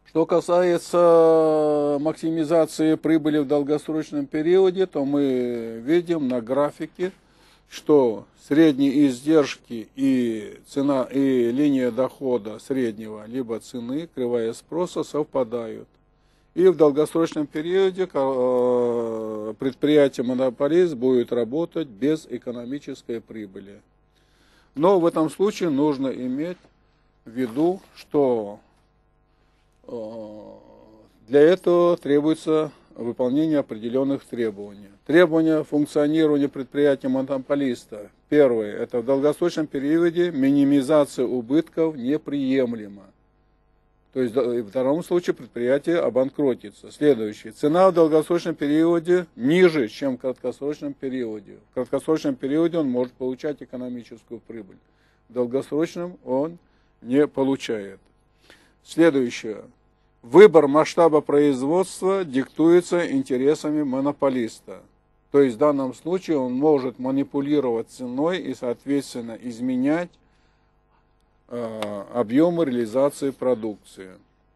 Что касается максимизации прибыли в долгосрочном периоде, то мы видим на графике, что средние издержки и цена, и линия дохода среднего, либо цены, кривая спроса совпадают. И в долгосрочном периоде предприятие-монополист будет работать без экономической прибыли. Но в этом случае нужно иметь в виду, что для этого требуется выполнение определенных требований. Требования функционирования предприятия-монополиста. Первое. Это в долгосрочном периоде минимизация убытков неприемлема. То есть в втором случае предприятие обанкротится. Следующее. Цена в долгосрочном периоде ниже, чем в краткосрочном периоде. В краткосрочном периоде он может получать экономическую прибыль. В долгосрочном он не получает. Следующее. Выбор масштаба производства диктуется интересами монополиста. То есть в данном случае он может манипулировать ценой и, соответственно, изменять э, объемы реализации продукции.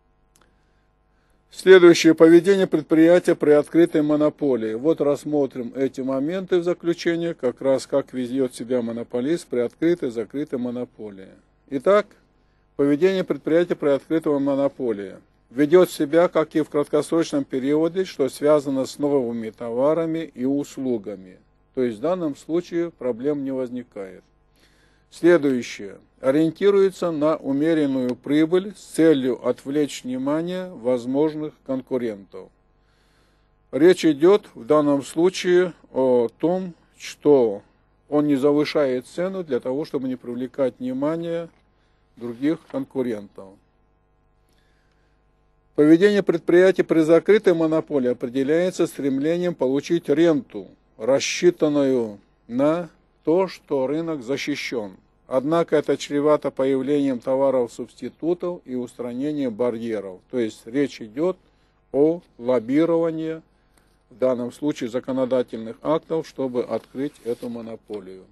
Следующее. Поведение предприятия при открытой монополии. Вот рассмотрим эти моменты в заключении, как раз как ведет себя монополист при открытой и закрытой монополии. Итак, поведение предприятия при открытой монополии. Ведет себя, как и в краткосрочном периоде, что связано с новыми товарами и услугами. То есть в данном случае проблем не возникает. Следующее. Ориентируется на умеренную прибыль с целью отвлечь внимание возможных конкурентов. Речь идет в данном случае о том, что он не завышает цену для того, чтобы не привлекать внимание других конкурентов. Поведение предприятия при закрытой монополии определяется стремлением получить ренту, рассчитанную на то, что рынок защищен. Однако это чревато появлением товаров-субститутов и устранением барьеров. То есть речь идет о лоббировании, в данном случае законодательных актов, чтобы открыть эту монополию.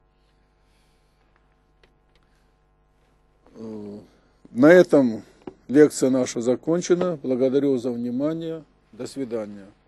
На этом лекция наша закончена. Благодарю за внимание. До свидания.